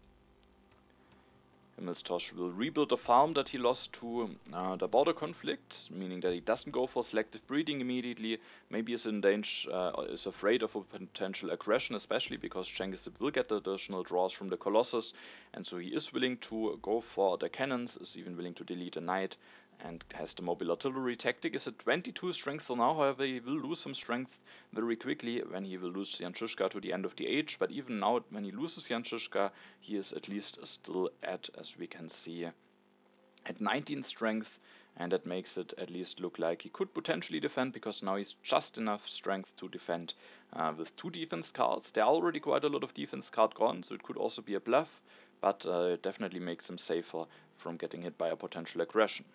Himmelstoch will rebuild a farm that he lost to uh, the border conflict, meaning that he doesn't go for selective breeding immediately. Maybe is in danger, uh, is afraid of a potential aggression, especially because Cengiz will get the additional draws from the Colossus, and so he is willing to go for the cannons, is even willing to delete a knight, and has the mobile artillery tactic. Is at twenty-two strength for now, however he will lose some strength very quickly when he will lose Yanchyshka to the end of the age, but even now when he loses Yanchyshka, he is at least still at, as we can see, at nineteen strength, and that makes it at least look like he could potentially defend, because now he's just enough strength to defend uh, with two defense cards. There are already quite a lot of defense card gone, so it could also be a bluff, but uh, it definitely makes him safer from getting hit by a potential aggression.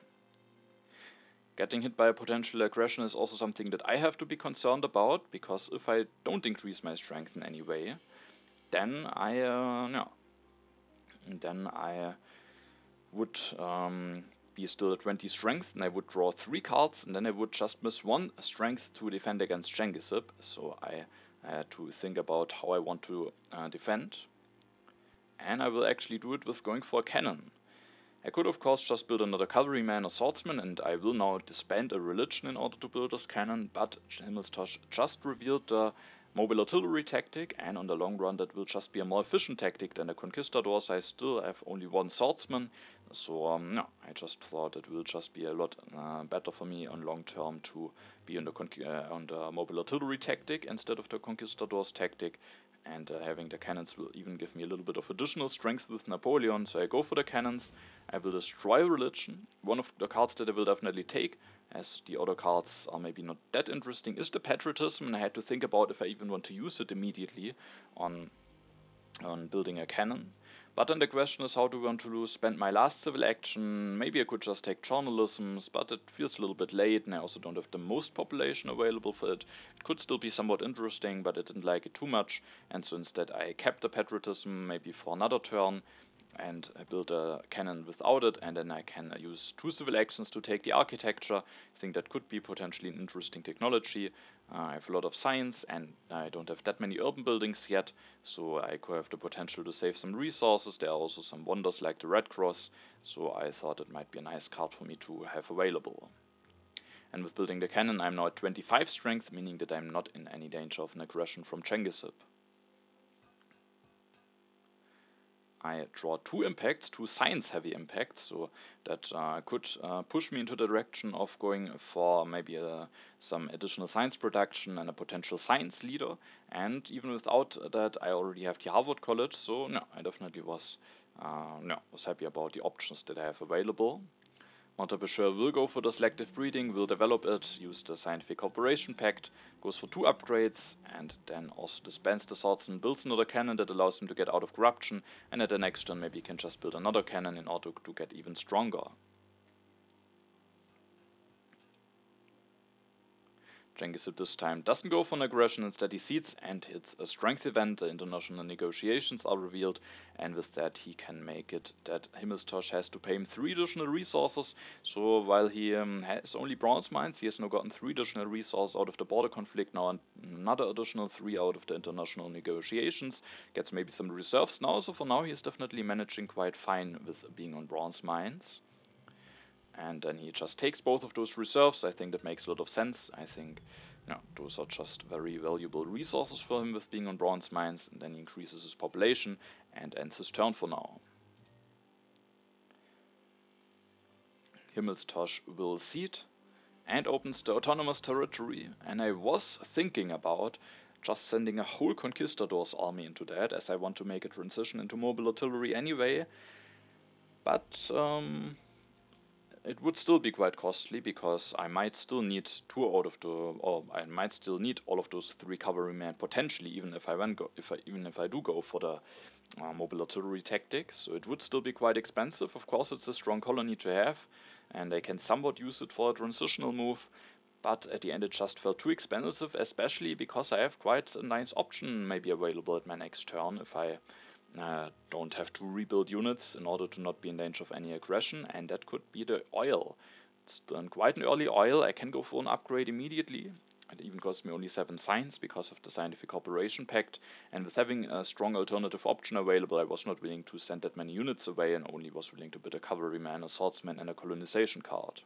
Getting hit by a potential aggression is also something that I have to be concerned about, because if I don't increase my strength in any way, then I, uh, no, then I would um, be still at twenty strength, and I would draw three cards, and then I would just miss one strength to defend against Cengiz. So I, I had to think about how I want to uh, defend, and I will actually do it with going for a cannon. I could of course just build another cavalryman or swordsman, and I will now disband a religion in order to build this cannon, but Himmelstoch just revealed the mobile artillery tactic, and on the long run that will just be a more efficient tactic than the conquistadors. I still have only one swordsman, so um, no, I just thought it will just be a lot uh, better for me on long term to be on the, uh, on the mobile artillery tactic instead of the conquistadors tactic. And uh, having the cannons will even give me a little bit of additional strength with Napoleon, so I go for the cannons. I will destroy religion. One of the cards that I will definitely take, as the other cards are maybe not that interesting, is the patriotism, and I had to think about if I even want to use it immediately on, on building a cannon. But then the question is, how do I want to spend my last civil action? Maybe I could just take journalisms, but it feels a little bit late, and I also don't have the most population available for it. It could still be somewhat interesting, but I didn't like it too much, and so instead I kept the patriotism maybe for another turn, and I built a cannon without it, and then I can use two civil actions to take the architecture. I think that could be potentially an interesting technology. Uh, I have a lot of science, and I don't have that many urban buildings yet, so I could have the potential to save some resources. There are also some wonders like the Red Cross, so I thought it might be a nice card for me to have available. And with building the cannon, I'm now at twenty-five strength, meaning that I'm not in any danger of an aggression from Cengiz. I draw two impacts, two science-heavy impacts, so that uh, could uh, push me into the direction of going for maybe uh, some additional science production and a potential science leader. And even without that, I already have the Harvard College, so no, I definitely was uh, no was happy about the options that I have available. Montefiore will go for the selective breeding, will develop it, use the Scientific Cooperation Pact, goes for two upgrades, and then also disbands the swords and builds another cannon that allows him to get out of corruption, and at the next turn maybe he can just build another cannon in order to get even stronger. Genghis at this time doesn't go for an aggression, instead he cedes and hits a strength event. The international negotiations are revealed, and with that he can make it that Himmelstosh has to pay him three additional resources. So while he um, has only bronze mines, he has now gotten three additional resources out of the border conflict, now another additional three out of the international negotiations, gets maybe some reserves now, so for now he is definitely managing quite fine with being on bronze mines. And then he just takes both of those reserves. I think that makes a lot of sense. I think you know, those are just very valuable resources for him with being on bronze mines. And then he increases his population and ends his turn for now. Himmelstosh will cede and opens the autonomous territory. And I was thinking about just sending a whole conquistadors army into that, as I want to make a transition into mobile artillery anyway. But um, it would still be quite costly, because I might still need two out of the, or I might still need all of those three cavalrymen potentially, even if I go, if I even if I do go for the uh, mobile artillery tactic. So it would still be quite expensive. Of course, it's a strong colony to have, and I can somewhat use it for a transitional move. But at the end, it just felt too expensive, especially because I have quite a nice option maybe available at my next turn if I Uh, don't have to rebuild units in order to not be in danger of any aggression, and that could be the oil. It's done quite an early oil. I can go for an upgrade immediately. It even cost me only seven science because of the Scientific Cooperation Pact, and with having a strong alternative option available, I was not willing to send that many units away and only was willing to bid a cavalryman, a swordsman, and a colonization card.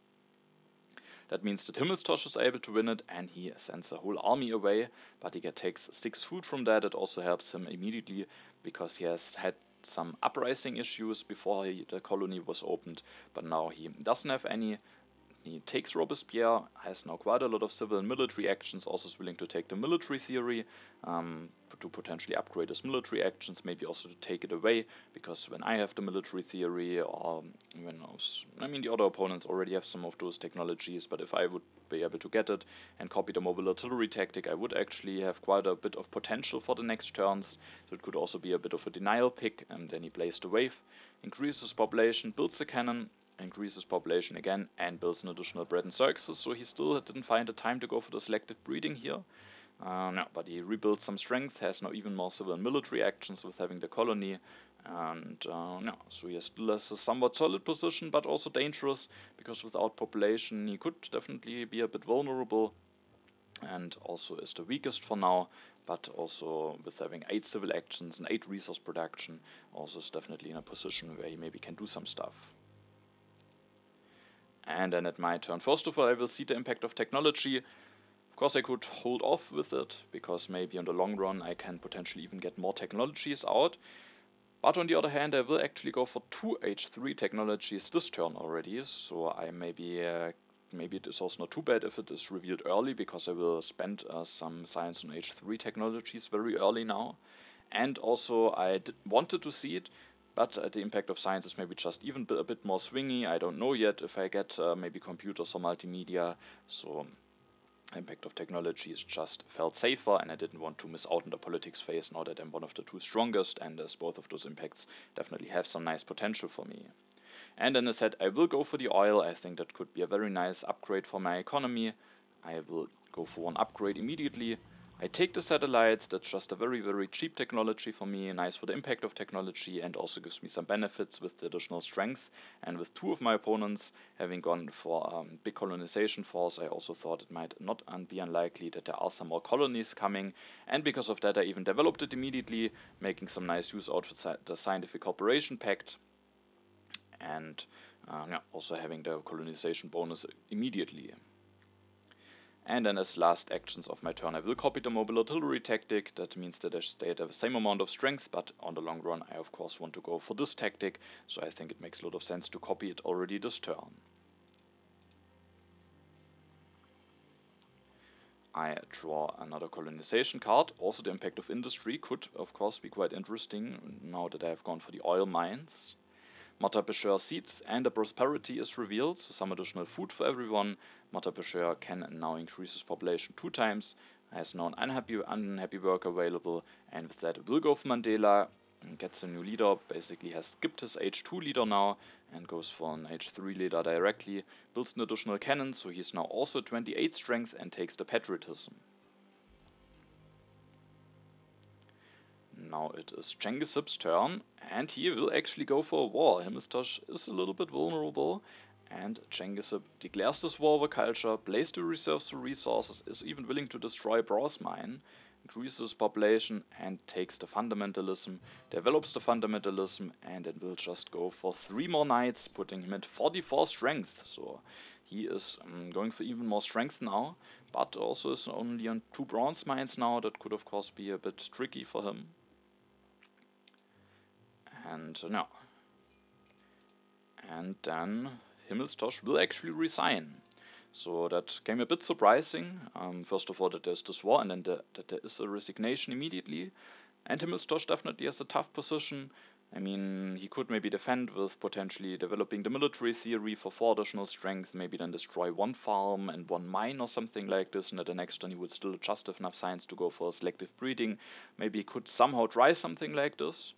That means that Himmelstosh is able to win it, and he sends a whole army away, but he get, takes six food from that. It also helps him immediately, because he has had some uprising issues before he, the colony was opened, but now he doesn't have any. He takes Robespierre, has now quite a lot of civil and military actions, also is willing to take the military theory um, to potentially upgrade his military actions, maybe also to take it away, because when I have the military theory, or when I, was, I mean the other opponents already have some of those technologies, but if I would be able to get it and copy the mobile artillery tactic, I would actually have quite a bit of potential for the next turns, so it could also be a bit of a denial pick, and then he plays the wave, increases population, builds a cannon, increases population again, and builds an additional bread and circuses, so he still didn't find the time to go for the selective breeding here. Uh, no, but he rebuilds some strength, has now even more civil and military actions with having the colony, and uh, no, so he still has a somewhat solid position, but also dangerous, because without population he could definitely be a bit vulnerable, and also is the weakest for now, but also with having eight civil actions and eight resource production, also is definitely in a position where he maybe can do some stuff. And then at my turn, first of all, I will see the impact of technology. Of course, I could hold off with it, because maybe in the long run I can potentially even get more technologies out. But on the other hand, I will actually go for two H three technologies this turn already, so I maybe, uh, maybe it is also not too bad if it is revealed early, because I will spend uh, some science on H three technologies very early now. And also I did, wanted to see it, but uh, the impact of science is maybe just even a bit more swingy. I don't know yet if I get uh, maybe computers or multimedia, so impact of technologies just felt safer, and I didn't want to miss out on the politics phase now that I'm one of the two strongest, and as both of those impacts definitely have some nice potential for me. And then I said I will go for the oil. I think that could be a very nice upgrade for my economy. I will go for one upgrade immediately. I take the satellites. That's just a very very cheap technology for me, nice for the impact of technology, and also gives me some benefits with the additional strength. And with two of my opponents having gone for um, big colonization force, I also thought it might not un be unlikely that there are some more colonies coming, and because of that I even developed it immediately, making some nice use out of the Scientific Cooperation Pact, and uh, yeah, also having the colonization bonus immediately. And then as last actions of my turn, I will copy the mobile artillery tactic. That means that I stay at the same amount of strength, but on the long run I of course want to go for this tactic, so I think it makes a lot of sense to copy it already this turn. I draw another colonization card. Also the impact of industry could of course be quite interesting now that I have gone for the oil mines. Mata Pecheur seeds and the prosperity is revealed, so some additional food for everyone. Mata Pecheur can now increase his population two times, has now an unhappy, unhappy worker available, and with that will go for Mandela, and gets a new leader, basically has skipped his H two leader now, and goes for an H three leader directly, builds an additional cannon, so he's now also twenty-eight strength and takes the patriotism. Now it is Chengisib's turn, and he will actually go for a war. Himiltosh is a little bit vulnerable, and Chengisib declares this war over culture, plays the reserves to resources, is even willing to destroy Bronze Mine, increases population, and takes the fundamentalism, develops the fundamentalism, and it will just go for three more knights, putting him at forty-four strength. So he is um, going for even more strength now, but also is only on two Bronze Mines now. That could of course be a bit tricky for him. And uh, no. And then Himiltosh will actually resign. So that came a bit surprising. Um, first of all, that there's this war, and then the, that there is a resignation immediately. And Himiltosh definitely has a tough position. I mean, he could maybe defend with potentially developing the military theory for four additional strength, maybe then destroy one farm and one mine or something like this, and at the next turn he would still just have enough science to go for selective breeding. Maybe he could somehow try something like this.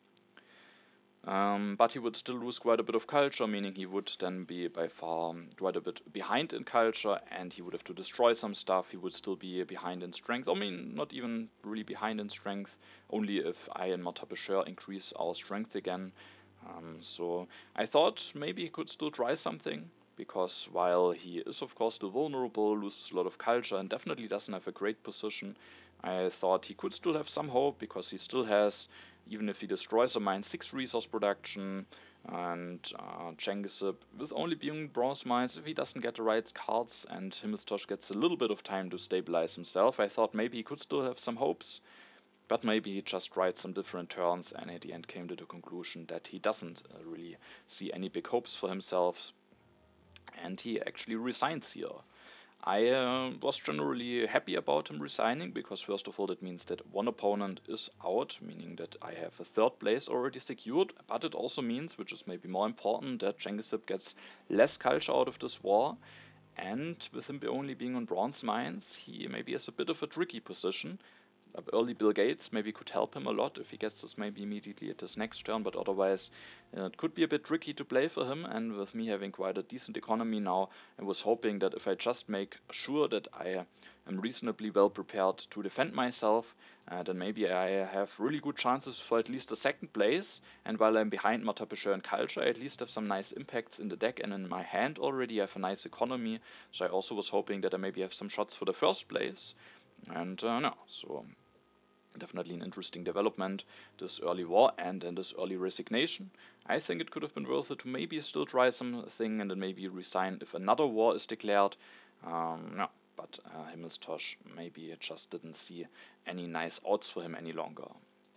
Um, but he would still lose quite a bit of culture, meaning he would then be by far quite a bit behind in culture, and he would have to destroy some stuff. He would still be behind in strength. I mean, not even really behind in strength, only if I and Mata Pecheur increase our strength again. Um, so I thought maybe he could still try something, because while he is of course still vulnerable, loses a lot of culture, and definitely doesn't have a great position, I thought he could still have some hope, because he still has, even if he destroys a mine, six resource production, and uh, Chengisib, with only being bronze mines, if he doesn't get the right cards and Himiltosh gets a little bit of time to stabilize himself, I thought maybe he could still have some hopes. But maybe he just tried some different turns and at the end came to the conclusion that he doesn't uh, really see any big hopes for himself, and he actually resigns here. I uh, was generally happy about him resigning, because first of all that means that one opponent is out, meaning that I have a third place already secured, but it also means, which is maybe more important, that Chengisib gets less culture out of this war, and with him only being on bronze mines, he maybe has a bit of a tricky position. Early Bill Gates maybe could help him a lot if he gets this maybe immediately at his next turn, but otherwise uh, it could be a bit tricky to play for him, and with me having quite a decent economy now, I was hoping that if I just make sure that I am reasonably well prepared to defend myself, uh, then maybe I have really good chances for at least a second place, and while I'm behind Mata Pecheur and culture, I at least have some nice impacts in the deck, and in my hand already I have a nice economy, so I also was hoping that I maybe have some shots for the first place, and uh, no, so definitely an interesting development, this early war and then this early resignation. I think it could have been worth it to maybe still try something and then maybe resign if another war is declared. Um, no, but uh, Himiltosh maybe just didn't see any nice odds for him any longer.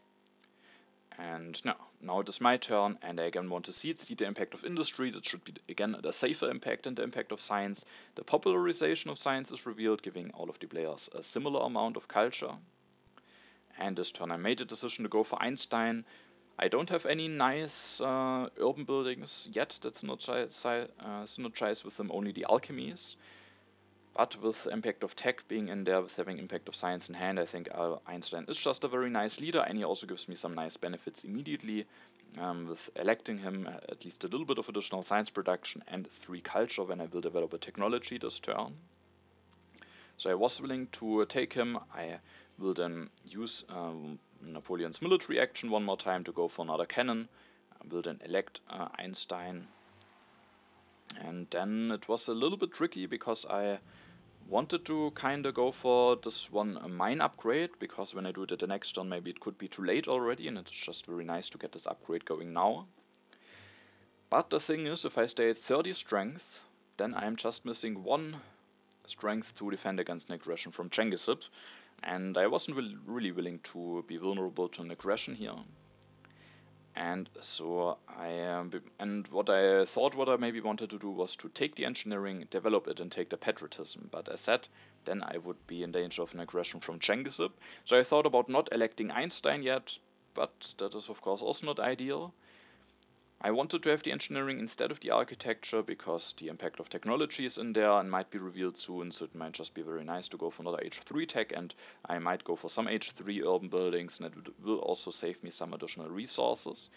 And no, now it is my turn, and I again want to see it, see the impact of industry. That should be again the safer impact than the impact of science. The popularization of science is revealed, giving all of the players a similar amount of culture. And this turn I made a decision to go for Einstein. I don't have any nice uh, urban buildings yet that synergize, uh, synergize with them, only the alchemies. But with the impact of tech being in there, with having impact of science in hand, I think uh, Einstein is just a very nice leader, and he also gives me some nice benefits immediately. Um, with electing him, uh, at least a little bit of additional science production and three culture when I will develop a technology this turn. So I was willing to take him. I will then use um, Napoleon's military action one more time to go for another cannon. I will then elect uh, Einstein. And then it was a little bit tricky, because I wanted to kinda go for this one uh, mine upgrade, because when I do it at the next turn maybe it could be too late already, and it's just very nice to get this upgrade going now. But the thing is, if I stay at thirty strength, then I'm just missing one strength to defend against an aggression from Chengisib, and I wasn't will really willing to be vulnerable to an aggression here. And so I um, and what I thought what I maybe wanted to do was to take the engineering, develop it, and take the patriotism. But as said, then I would be in danger of an aggression from Chengisib. So I thought about not electing Einstein yet, but that is of course also not ideal. I wanted to have the engineering instead of the architecture because the impact of technology is in there and might be revealed soon, so it might just be very nice to go for another H three tech, and I might go for some H three urban buildings, and it will also save me some additional resources.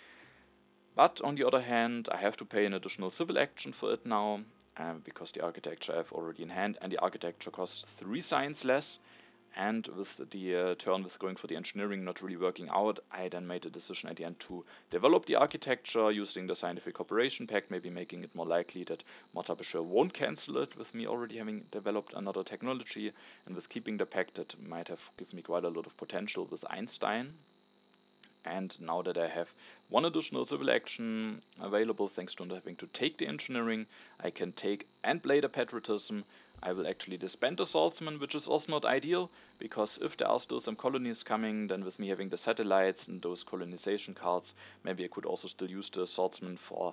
But on the other hand, I have to pay an additional civil action for it now, uh, because the architecture I have already in hand, and the architecture costs three science less. And with the uh, turn with going for the engineering not really working out, I then made a decision at the end to develop the architecture using the Scientific Cooperation Pact, maybe making it more likely that Martha Bashir won't cancel it with me already having developed another technology, and with keeping the pact that might have given me quite a lot of potential with Einstein. And now that I have one additional civil action available, thanks to not having to take the engineering, I can take and play the patriotism. I will actually disband the swordsman, which is also not ideal, because if there are still some colonies coming, then with me having the satellites and those colonization cards, maybe I could also still use the swordsman for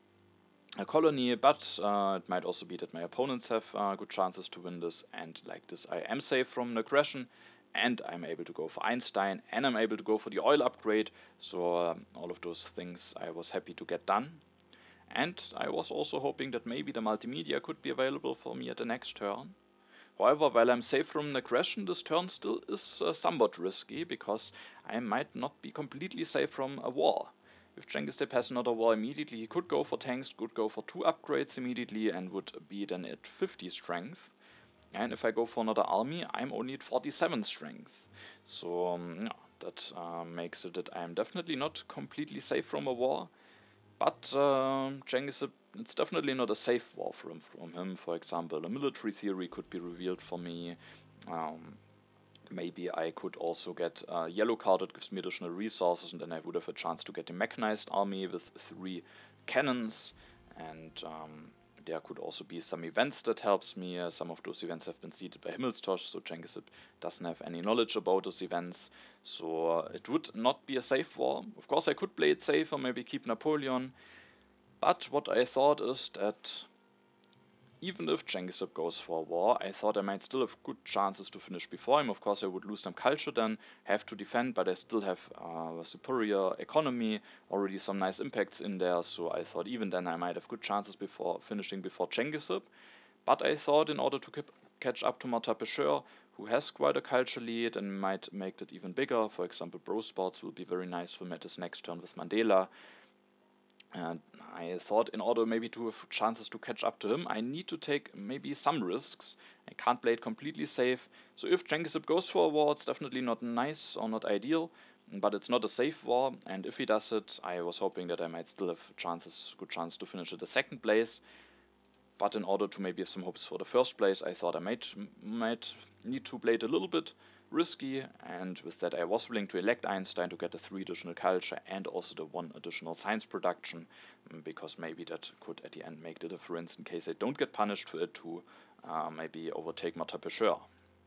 a colony, but uh, it might also be that my opponents have uh, good chances to win this, and like this I am safe from an aggression, and I'm able to go for Einstein, and I'm able to go for the oil upgrade, so um, all of those things I was happy to get done. And I was also hoping that maybe the multimedia could be available for me at the next turn. However, while I'm safe from an aggression, this turn still is uh, somewhat risky, because I might not be completely safe from a war. If Chengisib has another war immediately, he could go for tanks, could go for two upgrades immediately, and would be then at fifty strength. And if I go for another army, I'm only at forty-seven strength. So um, yeah, that uh, makes it that I'm definitely not completely safe from a war. But uh, Chengisib, it's definitely not a safe war from, from him. For example, a military theory could be revealed for me. Um, maybe I could also get a yellow card that gives me additional resources, and then I would have a chance to get a mechanized army with three cannons. And um, there could also be some events that helps me. Uh, some of those events have been seeded by Himmelstosh, so Chengisib doesn't have any knowledge about those events. So uh, it would not be a safe war. Of course, I could play it safe or maybe keep Napoleon. But what I thought is that even if Chengisib goes for war, I thought I might still have good chances to finish before him. Of course, I would lose some culture then, have to defend, but I still have uh, a superior economy, already some nice impacts in there, so I thought even then I might have good chances before finishing before Chengisib. But I thought in order to keep, catch up to Martha Bashir, who has quite a culture lead and might make that even bigger, for example, Bro Sports will be very nice for me at his next turn with Mandela. And I thought in order maybe to have chances to catch up to him, I need to take maybe some risks. I can't play it completely safe. So if Chengisib goes for a war, it's definitely not nice or not ideal, but it's not a safe war. And if he does it, I was hoping that I might still have chances, good chance to finish at the second place. But in order to maybe have some hopes for the first place, I thought I might might need to play it a little bit risky, and with that I was willing to elect Einstein to get the three additional culture and also the one additional science production, because maybe that could at the end make the difference in case I don't get punished for it to uh, maybe overtake Martha Bashir.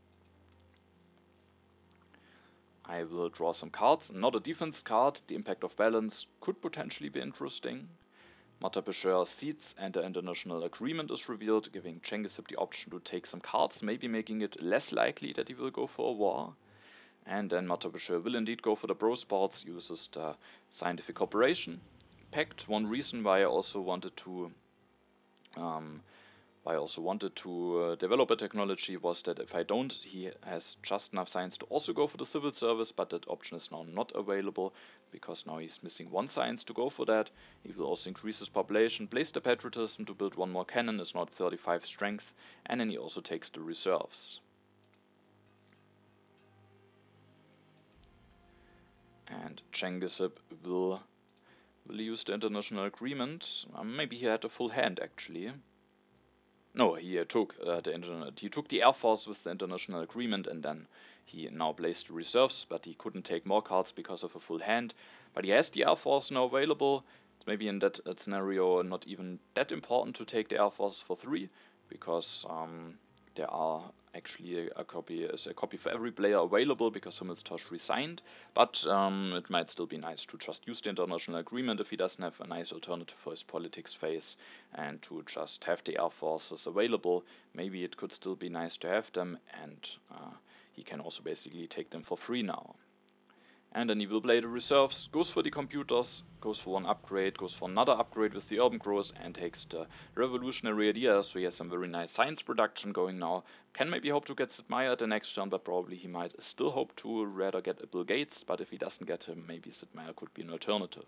I will draw some cards, not a defense card. The impact of balance could potentially be interesting. Martha Bashir cedes and the international agreement is revealed, giving Chengisib the option to take some cards, maybe making it less likely that he will go for a war. And then Martha Bashir will indeed go for the Bro Sports, uses the Scientific Cooperation Pact. One reason why I also wanted to um, why I also wanted to uh, develop a technology was that if I don't, he has just enough science to also go for the civil service, but that option is now not available, because now he's missing one science to go for that. He will also increase his population, place the patriotism to build one more cannon, is now at thirty-five strength, and then he also takes the reserves. And Chengisib will, will use the international agreement. Um, maybe he had a full hand actually. No, he uh, took uh, the internet. He took the Air Force with the international agreement, and then he now placed the reserves, but he couldn't take more cards because of a full hand. But he has the Air Force now available. It's maybe in that, that scenario not even that important to take the Air Force for three, because um, there are actually a copy is a copy for every player available because Himmelstorch resigned, but um, it might still be nice to just use the international agreement if he doesn't have a nice alternative for his politics phase, and to just have the air forces available. Maybe it could still be nice to have them, and uh, he can also basically take them for free now. And then he will play the reserves, goes for the computers, goes for one upgrade, goes for another upgrade with the urban growth, and takes the revolutionary idea. So he has some very nice science production going now. Can maybe hope to get Sid Meier at the next turn, but probably he might still hope to rather get a Bill Gates. But if he doesn't get him, maybe Sid Meier could be an alternative.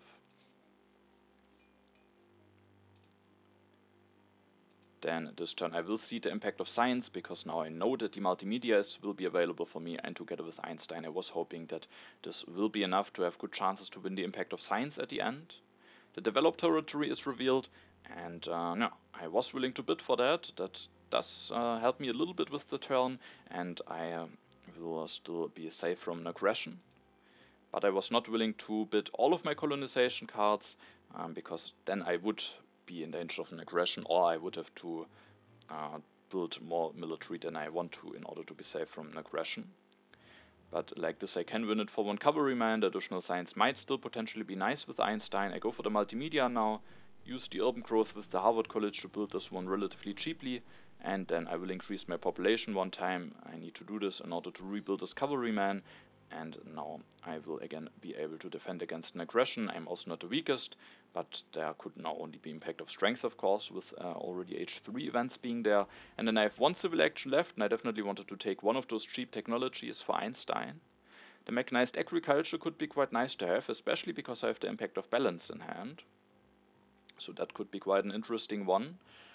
Then this turn I will see the impact of science, because now I know that the multimedia is, will be available for me, and together with Einstein I was hoping that this will be enough to have good chances to win the impact of science at the end. The developed territory is revealed, and uh, no, I was willing to bid for that. That does uh, help me a little bit with the turn, and I uh, will still be safe from an aggression. But I was not willing to bid all of my colonization cards, um, because then I would be in danger of an aggression, or I would have to uh, build more military than I want to in order to be safe from an aggression. But like this I can win it for one cavalryman. The additional science might still potentially be nice with Einstein. I go for the multimedia now, use the urban growth with the Harvard College to build this one relatively cheaply, and then I will increase my population one time. I need to do this in order to rebuild this cavalryman, and now I will again be able to defend against an aggression. I'm also not the weakest, but there could now only be impact of strength, of course, with uh, already H three events being there. And then I have one civil action left, and I definitely wanted to take one of those cheap technologies for Einstein. The mechanized agriculture could be quite nice to have, especially because I have the impact of balance in hand. So that could be quite an interesting one.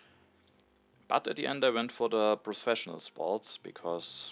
But at the end I went for the professional sports, because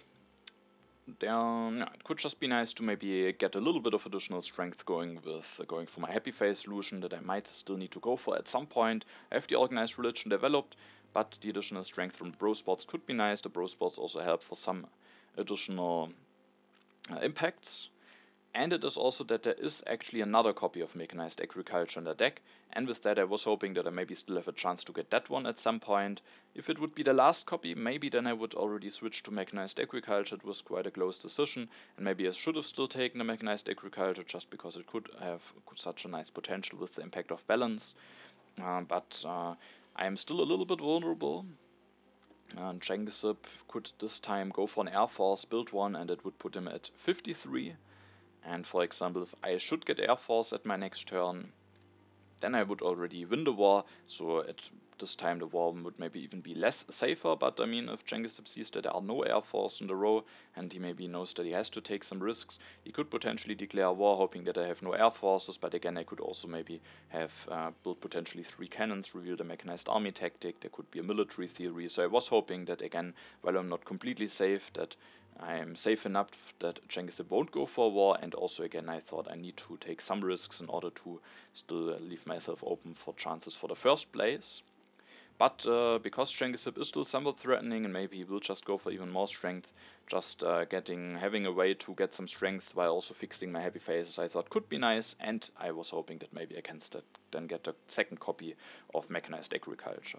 Then, yeah, it could just be nice to maybe get a little bit of additional strength going with uh, going for my happy face solution that I might still need to go for at some point. I have the organized religion developed, but the additional strength from the bro sports could be nice. The bro sports also help for some additional uh, impacts. And it is also that there is actually another copy of Mechanized Agriculture in the deck, and with that I was hoping that I maybe still have a chance to get that one at some point. If it would be the last copy, maybe then I would already switch to Mechanized Agriculture. It was quite a close decision, and maybe I should have still taken the Mechanized Agriculture just because it could have such a nice potential with the impact of balance. Uh, but uh, I am still a little bit vulnerable. And Chengisib could this time go for an Air Force, build one, and it would put him at fifty-three. And for example, if I should get Air Force at my next turn, then I would already win the war, so at this time the war would maybe even be less safer. But I mean, if Chengisib sees that there are no Air Force in the row, and he maybe knows that he has to take some risks, he could potentially declare war, hoping that I have no Air Forces. But again, I could also maybe have uh, built potentially three cannons, reveal the mechanized army tactic, there could be a military theory. So I was hoping that again, while I'm not completely safe, that I am safe enough that Chengisib won't go for war, and also again I thought I need to take some risks in order to still leave myself open for chances for the first place. But uh, because Chengisib is still somewhat threatening, and maybe he will just go for even more strength, just uh, getting having a way to get some strength while also fixing my happy faces, I thought could be nice, and I was hoping that maybe I can then get a second copy of Mechanized Agriculture.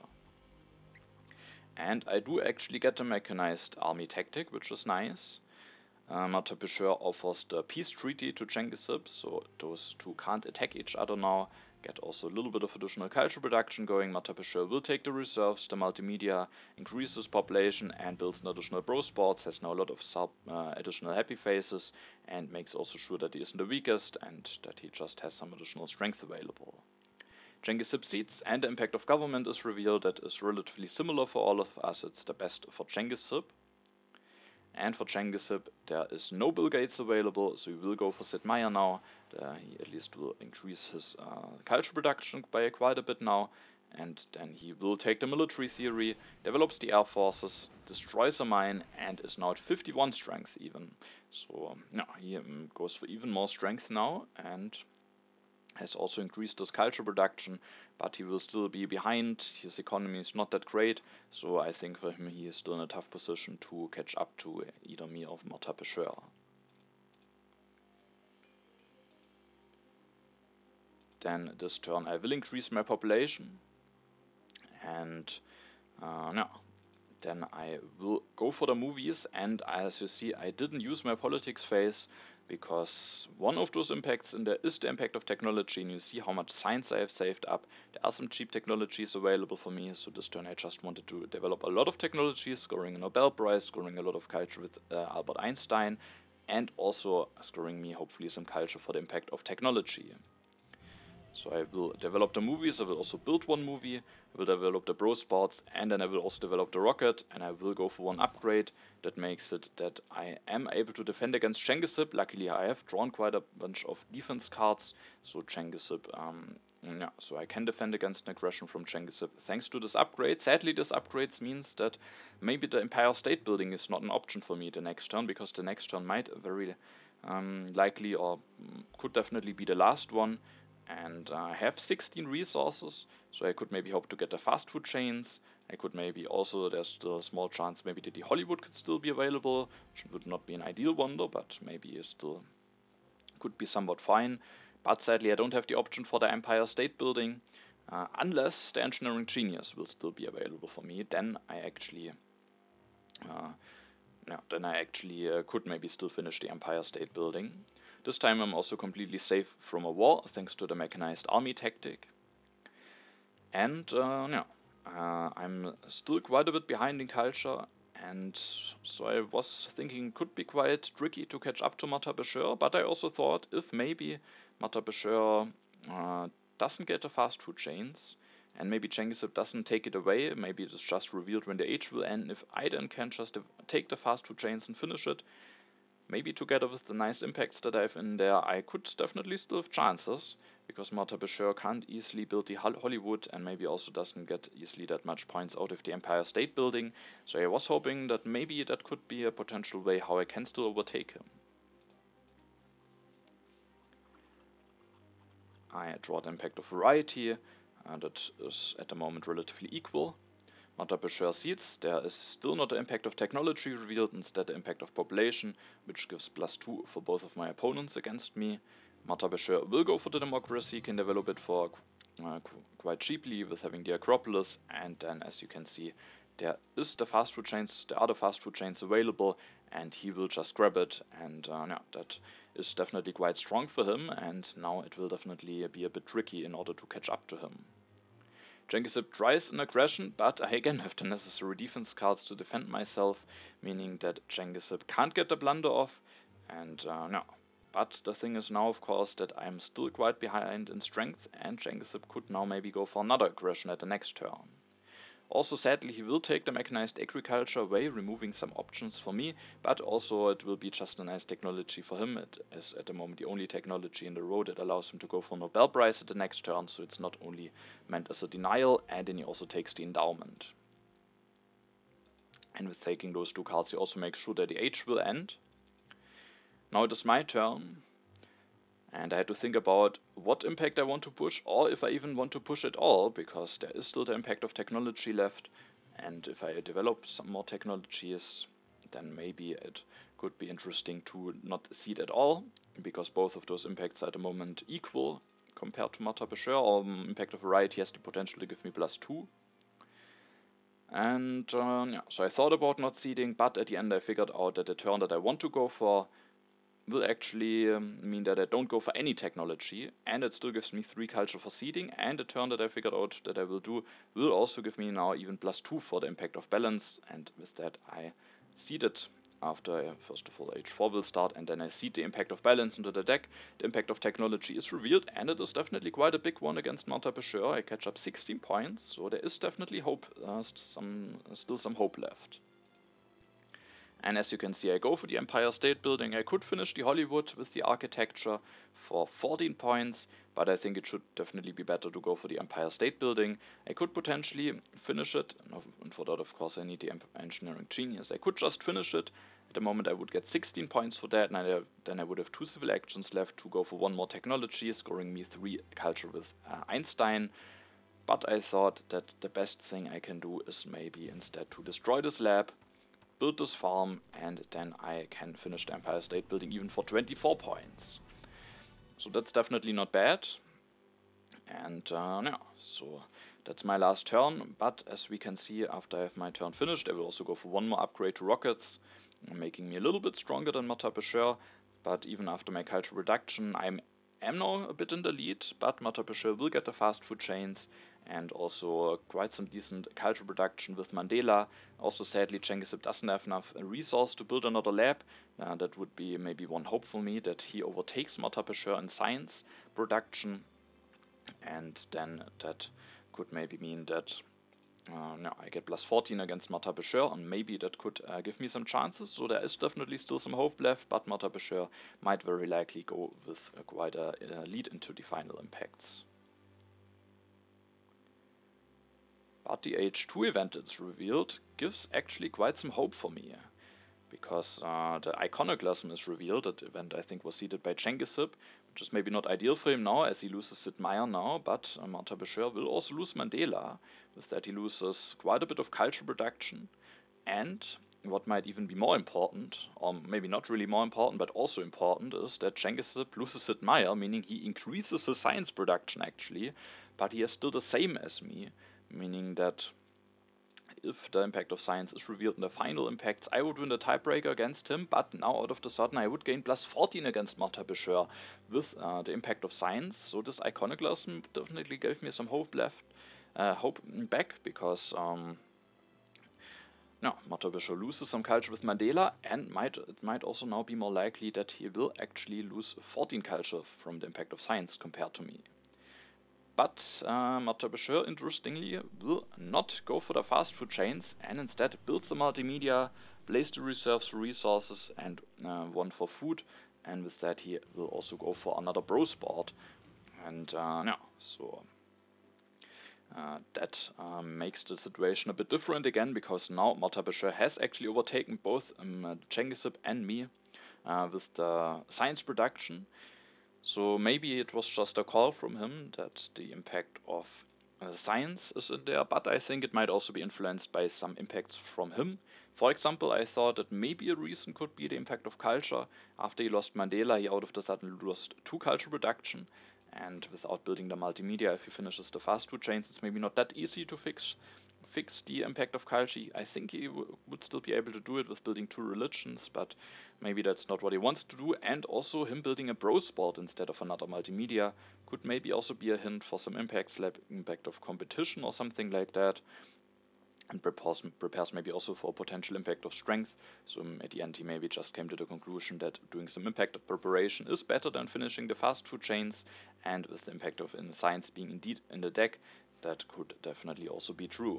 And I do actually get the mechanized army tactic, which is nice. Uh, Martin Pecheur offers the peace treaty to Chengisib, so those two can't attack each other now. Get also a little bit of additional culture production going. Martin Pecheur will take the reserves, the multimedia, increases population, and builds an additional bro sports, has now a lot of sub uh, additional happy faces, and makes also sure that he isn't the weakest and that he just has some additional strength available. Chengisib seats and the impact of government is revealed. That is relatively similar for all of us. It's the best for Chengisib. And for Chengisib, there is no Bill Gates available, so we will go for Sid Meier now. Uh, he at least will increase his uh, culture production by quite a bit now. And then he will take the military theory, develops the air forces, destroys a mine, and is now at fifty-one strength even. So um, no, he um, goes for even more strength now, and has also increased his culture production, but he will still be behind. His economy is not that great, so I think for him he is still in a tough position to catch up to either me or Martin Pecheur. Then this turn I will increase my population, and uh, no, then I will go for the movies, and as you see, I didn't use my politics phase, because one of those impacts in there is the impact of technology, and you see how much science I have saved up. There are some cheap technologies available for me, so this turn I just wanted to develop a lot of technologies, scoring a Nobel Prize, scoring a lot of culture with uh, Albert Einstein, and also scoring me hopefully some culture for the impact of technology. So I will develop the movies, I will also build one movie, I will develop the bro sports, and then I will also develop the rocket, and I will go for one upgrade that makes it that I am able to defend against Chang'e-Sip. Luckily I have drawn quite a bunch of defense cards, so Chang'e-Sip, um, yeah, so I can defend against an aggression from Chang'e-Sip thanks to this upgrade. Sadly, this upgrade means that maybe the Empire State Building is not an option for me the next turn, because the next turn might very um, likely or could definitely be the last one. And uh, I have sixteen resources, so I could maybe hope to get the fast food chains. I could maybe also, there's still a small chance maybe that the Hollywood could still be available, which would not be an ideal wonder, but maybe it still could be somewhat fine. But sadly I don't have the option for the Empire State Building, uh, unless the Engineering Genius will still be available for me. Then I actually, uh, yeah, then I actually uh, could maybe still finish the Empire State Building. This time I'm also completely safe from a war, thanks to the mechanized army tactic. And uh, yeah, uh, I'm still quite a bit behind in culture, and so I was thinking it could be quite tricky to catch up to Martha Bashir, but I also thought if maybe Martha Bashir uh, doesn't get the fast food chains, and maybe Chang'e-Sip doesn't take it away, maybe it's just revealed when the age will end, if I then can just take the fast food chains and finish it, maybe together with the nice impacts that I have in there, I could definitely still have chances, because Martha Bashir can't easily build the Hollywood, and maybe also doesn't get easily that much points out of the Empire State Building, so I was hoping that maybe that could be a potential way how I can still overtake him. I draw the impact of variety, uh, that is at the moment relatively equal. Martha Bashir seeds, there is still not the impact of technology revealed, instead the impact of population, which gives plus two for both of my opponents against me. Martha Bashir will go for the democracy, can develop it for uh, qu quite cheaply with having the Acropolis, and then as you can see, there is the fast food chains, there are the fast food chains available, and he will just grab it, and uh, yeah, that is definitely quite strong for him, and now it will definitely be a bit tricky in order to catch up to him. Chang'e-Sip tries an aggression, but I again have the necessary defense cards to defend myself, meaning that Chang'e-Sip can't get the blunder off, and uh, no. But the thing is now, of course, that I'm still quite behind in strength, and Chang'e-Sip could now maybe go for another aggression at the next turn. Also, sadly, he will take the mechanized agriculture away, removing some options for me, but also it will be just a nice technology for him. It is at the moment the only technology in the row that allows him to go for Nobel Prize at the next turn, so it's not only meant as a denial, and then he also takes the endowment. And with taking those two cards, he also makes sure that the age will end. Now it is my turn. And I had to think about what impact I want to push, or if I even want to push at all, because there is still the impact of technology left, and if I develop some more technologies, then maybe it could be interesting to not seed at all, because both of those impacts are at the moment equal compared to Martha Bashir, or um, impact of variety has the potential to give me plus two. And uh, yeah, so I thought about not seeding, but at the end I figured out that the turn that I want to go for will actually um, mean that I don't go for any technology, and it still gives me three culture for seeding, and the turn that I figured out that I will do will also give me now even plus two for the impact of balance, and with that I seed it after, uh, first of all, H four will start, and then I seed the impact of balance into the deck. The impact of technology is revealed, and it is definitely quite a big one against Martha Bashir. I catch up sixteen points, so there is definitely hope, uh, some, still some hope left. And as you can see, I go for the Empire State Building. I could finish the Hollywood with the architecture for fourteen points, but I think it should definitely be better to go for the Empire State Building. I could potentially finish it, and for that, of course, I need the Engineering Genius. I could just finish it. At the moment, I would get sixteen points for that, and I, then I would have two civil actions left to go for one more technology, scoring me three culture with uh, Einstein. But I thought that the best thing I can do is maybe instead to destroy this lab, build this farm, and then I can finish the Empire State Building even for twenty-four points. So that's definitely not bad. And uh, yeah, so that's my last turn, but as we can see, after I have my turn finished, I will also go for one more upgrade to rockets, making me a little bit stronger than Mata Bashir. But even after my culture reduction, I am now a bit in the lead, but Mata Bashir will get the fast food chains and also quite some decent culture production with Mandela. Also, sadly, Cengiz doesn't have enough resource to build another lab. Uh, that would be maybe one hope for me, that he overtakes Mata Bashir in science production, and then that could maybe mean that uh, no, I get plus fourteen against Mata Bashir, and maybe that could uh, give me some chances. So there is definitely still some hope left, but Mata Bashir might very likely go with uh, quite a, a lead into the final impacts. But the H two event it's revealed gives actually quite some hope for me, because uh, the Iconoclasm is revealed. That event I think was seeded by Cengiz, which is maybe not ideal for him now as he loses Sid Meier now, but uh, Mata Bashir will also lose Mandela. With that he loses quite a bit of culture production, and what might even be more important, or maybe not really more important, but also important, is that Cengiz loses Sid Meier, meaning he increases his science production actually, but he is still the same as me, meaning that if the impact of science is revealed in the final impacts, I would win the tiebreaker against him, but now out of the sudden I would gain plus fourteen against Mata Bashir with uh, the impact of science. So this Iconoclasm definitely gave me some hope left, uh, hope back, because um, no, Mata Bashir loses some culture with Mandela, and might it might also now be more likely that he will actually lose fourteen culture from the impact of science compared to me. But uh, Mata Bashir, interestingly, will not go for the fast food chains and instead builds the multimedia, plays the reserves for resources and uh, one for food, and with that he will also go for another bro sport. And uh, yeah, so uh, that uh, makes the situation a bit different again, because now Mata Bashir has actually overtaken both um, Cengiz and me uh, with the science production. So maybe it was just a call from him that the impact of uh, science is in there, but I think it might also be influenced by some impacts from him. For example, I thought that maybe a reason could be the impact of culture. After he lost Mandela, he out of the sudden lost two culture production, and without building the multimedia, if he finishes the fast food chains, it's maybe not that easy to fix fix the impact of culture. I think he w would still be able to do it with building two religions, but maybe that's not what he wants to do. And also him building a bro sport instead of another multimedia could maybe also be a hint for some impacts, like impact of competition or something like that, and prepares, prepares maybe also for a potential impact of strength. So um, at the end he maybe just came to the conclusion that doing some impact of preparation is better than finishing the fast food chains, and with the impact of in science being indeed in the deck, that could definitely also be true.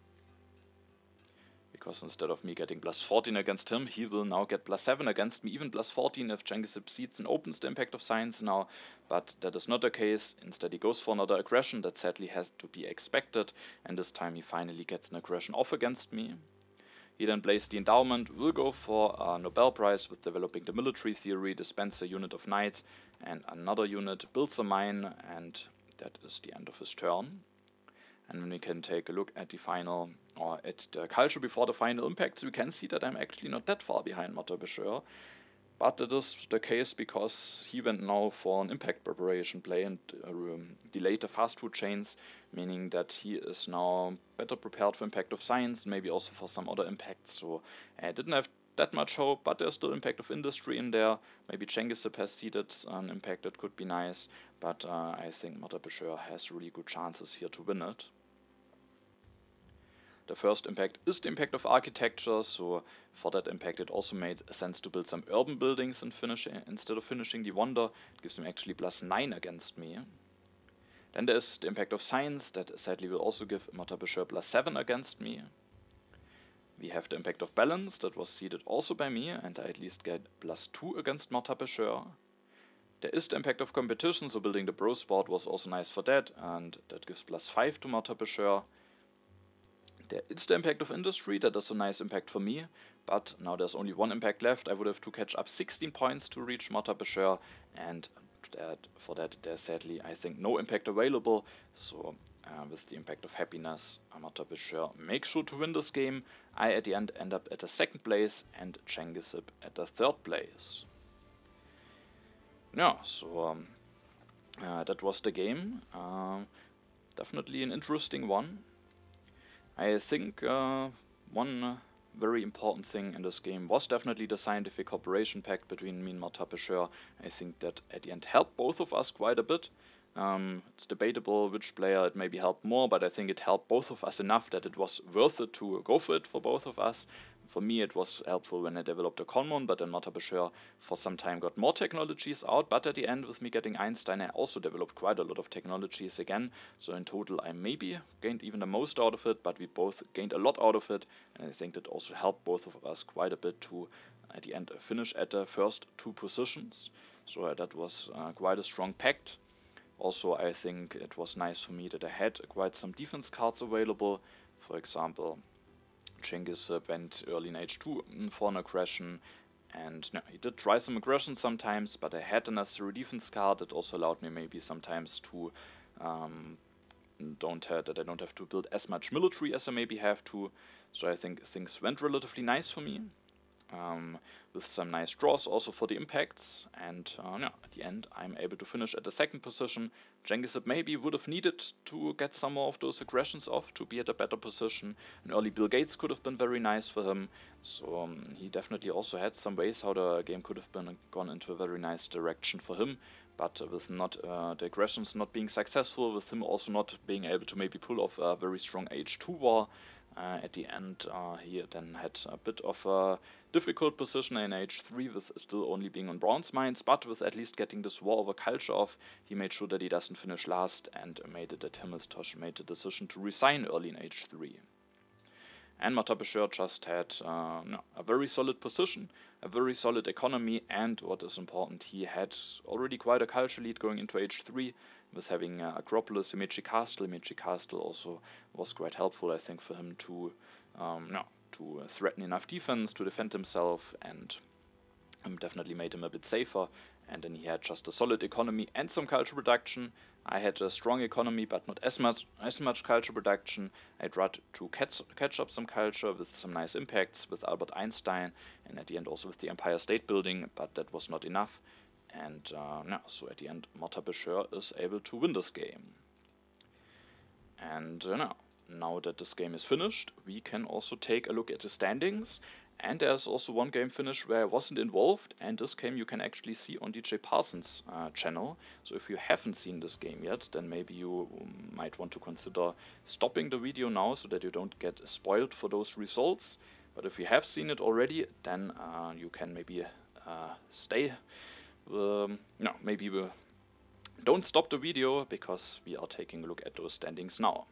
Because instead of me getting plus fourteen against him, he will now get plus seven against me, even plus fourteen if Cengiz succeeds and opens the impact of science now, but that is not the case. Instead he goes for another aggression that sadly has to be expected, and this time he finally gets an aggression off against me. He then plays the endowment, will go for a Nobel Prize with developing the military theory, dispense a unit of knights, and another unit builds a mine, and that is the end of his turn. And when we can take a look at the final, or at the culture before the final impacts, we can see that I'm actually not that far behind Mata Bashir. But it is the case because he went now for an impact preparation play and uh, um, delayed the fast food chains, meaning that he is now better prepared for impact of science, maybe also for some other impacts. So I didn't have that much hope, but there's still impact of industry in there. Maybe Cengiz has seeded an impact that could be nice, but uh, I think Mata Bashir has really good chances here to win it. The first impact is the impact of architecture, so for that impact it also made sense to build some urban buildings and finish, instead of finishing the wonder. It gives him actually plus nine against me. Then there is the impact of science, that sadly will also give Mata Bashir plus seven against me. We have the impact of balance, that was seeded also by me, and I at least get plus two against Mata Bashir. There is the impact of competition, so building the bro sport was also nice for that, and that gives plus five to Mata Bashir. There is the impact of industry, that is a nice impact for me, but now there's only one impact left. I would have to catch up sixteen points to reach Mata Bashir, and that, for that there's sadly I think no impact available. So uh, with the impact of happiness, Mata Bashir makes sure to win this game. I at the end end up at the second place and Cengiz at the third place. Yeah, so um, uh, that was the game. Uh, definitely an interesting one. I think uh, one uh, very important thing in this game was definitely the scientific cooperation pact between me and Martin Pecheur. I think that at the end helped both of us quite a bit. Um, it's debatable which player it maybe helped more, but I think it helped both of us enough that it was worth it to go for it for both of us. For me, it was helpful when I developed a Conmon, but then Martin Pecheur for some time got more technologies out. But at the end, with me getting Einstein, I also developed quite a lot of technologies again. So in total, I maybe gained even the most out of it, but we both gained a lot out of it. And I think that also helped both of us quite a bit to, at the end, finish at the first two positions. So uh, that was uh, quite a strong pact. Also, I think it was nice for me that I had quite some defense cards available. For example, Cengiz went early in H two for an aggression, and no, he did try some aggression sometimes, but I had a necessary defense card that also allowed me maybe sometimes to um, don't have, that I don't have to build as much military as I maybe have to. So I think things went relatively nice for me. Um, with some nice draws also for the impacts, and uh, yeah, at the end I'm able to finish at the second position. Cengiz maybe would have needed to get some more of those aggressions off to be at a better position. An early Bill Gates could have been very nice for him, so um, he definitely also had some ways how the game could have been gone into a very nice direction for him. But with not uh, the aggressions not being successful, with him also not being able to maybe pull off a very strong H two war, uh, at the end uh, he then had a bit of a difficult position in H three with still only being on bronze mines, but with at least getting this war over culture off, he made sure that he doesn't finish last and made it that Himmelstosh made the decision to resign early in H three. And Martin Pecheur just had uh, no, a very solid position, a very solid economy, and what is important, he had already quite a culture lead going into H three with having uh, Acropolis, Himeji Castle. Himeji Castle also was quite helpful, I think, for him to um, no, to threaten enough defense to defend himself, and um, definitely made him a bit safer. And then he had just a solid economy and some culture production. I had a strong economy, but not as much as much culture production. I tried to catch, catch up some culture with some nice impacts with Albert Einstein, and at the end also with the Empire State Building, but that was not enough. And uh, no, so at the end, Martin Pecheur is able to win this game. And uh, now, now that this game is finished, we can also take a look at the standings. And there's also one game finish where I wasn't involved, and this game you can actually see on D J Parsons' uh, channel. So if you haven't seen this game yet, then maybe you might want to consider stopping the video now so that you don't get spoiled for those results. But if you have seen it already, then uh, you can maybe uh, stay. Um, no, maybe we don't stop the video, because we are taking a look at those standings now.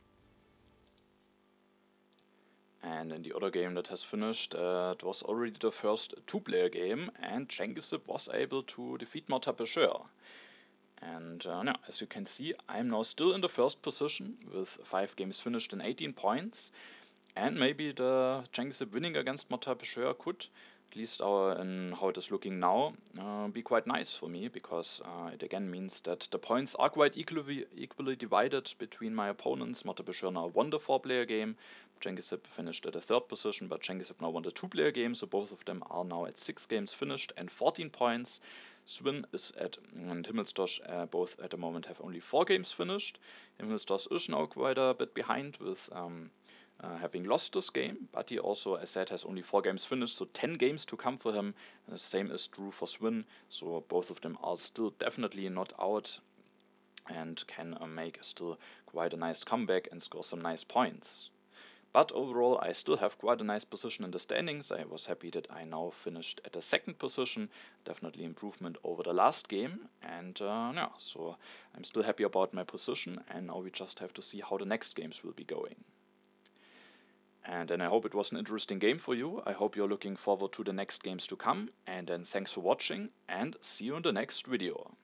And in the other game that has finished, uh, it was already the first two-player game, and Cengiz was able to defeat Martin Pecheur. And uh, now, as you can see, I'm now still in the first position with five games finished and eighteen points. And maybe the Cengiz winning against Martin Pecheur could, at least our, in how it is looking now, uh, be quite nice for me, because uh, it again means that the points are quite equally, equally divided between my opponents. Martin Pecheur now won the four-player game. Cengiz finished at the third position, but Cengiz now won the two-player game, so both of them are now at six games finished and fourteen points. Swin is at, and Himmelstosh uh, both at the moment have only four games finished. Himmelstosh is now quite a bit behind with um, uh, having lost this game, but he also, as said, has only four games finished, so ten games to come for him. And the same is true for Swin, so both of them are still definitely not out and can uh, make still quite a nice comeback and score some nice points. But overall, I still have quite a nice position in the standings. I was happy that I now finished at the second position. Definitely improvement over the last game. And uh, yeah, so I'm still happy about my position. And now we just have to see how the next games will be going. And then I hope it was an interesting game for you. I hope you're looking forward to the next games to come. And then thanks for watching, and see you in the next video.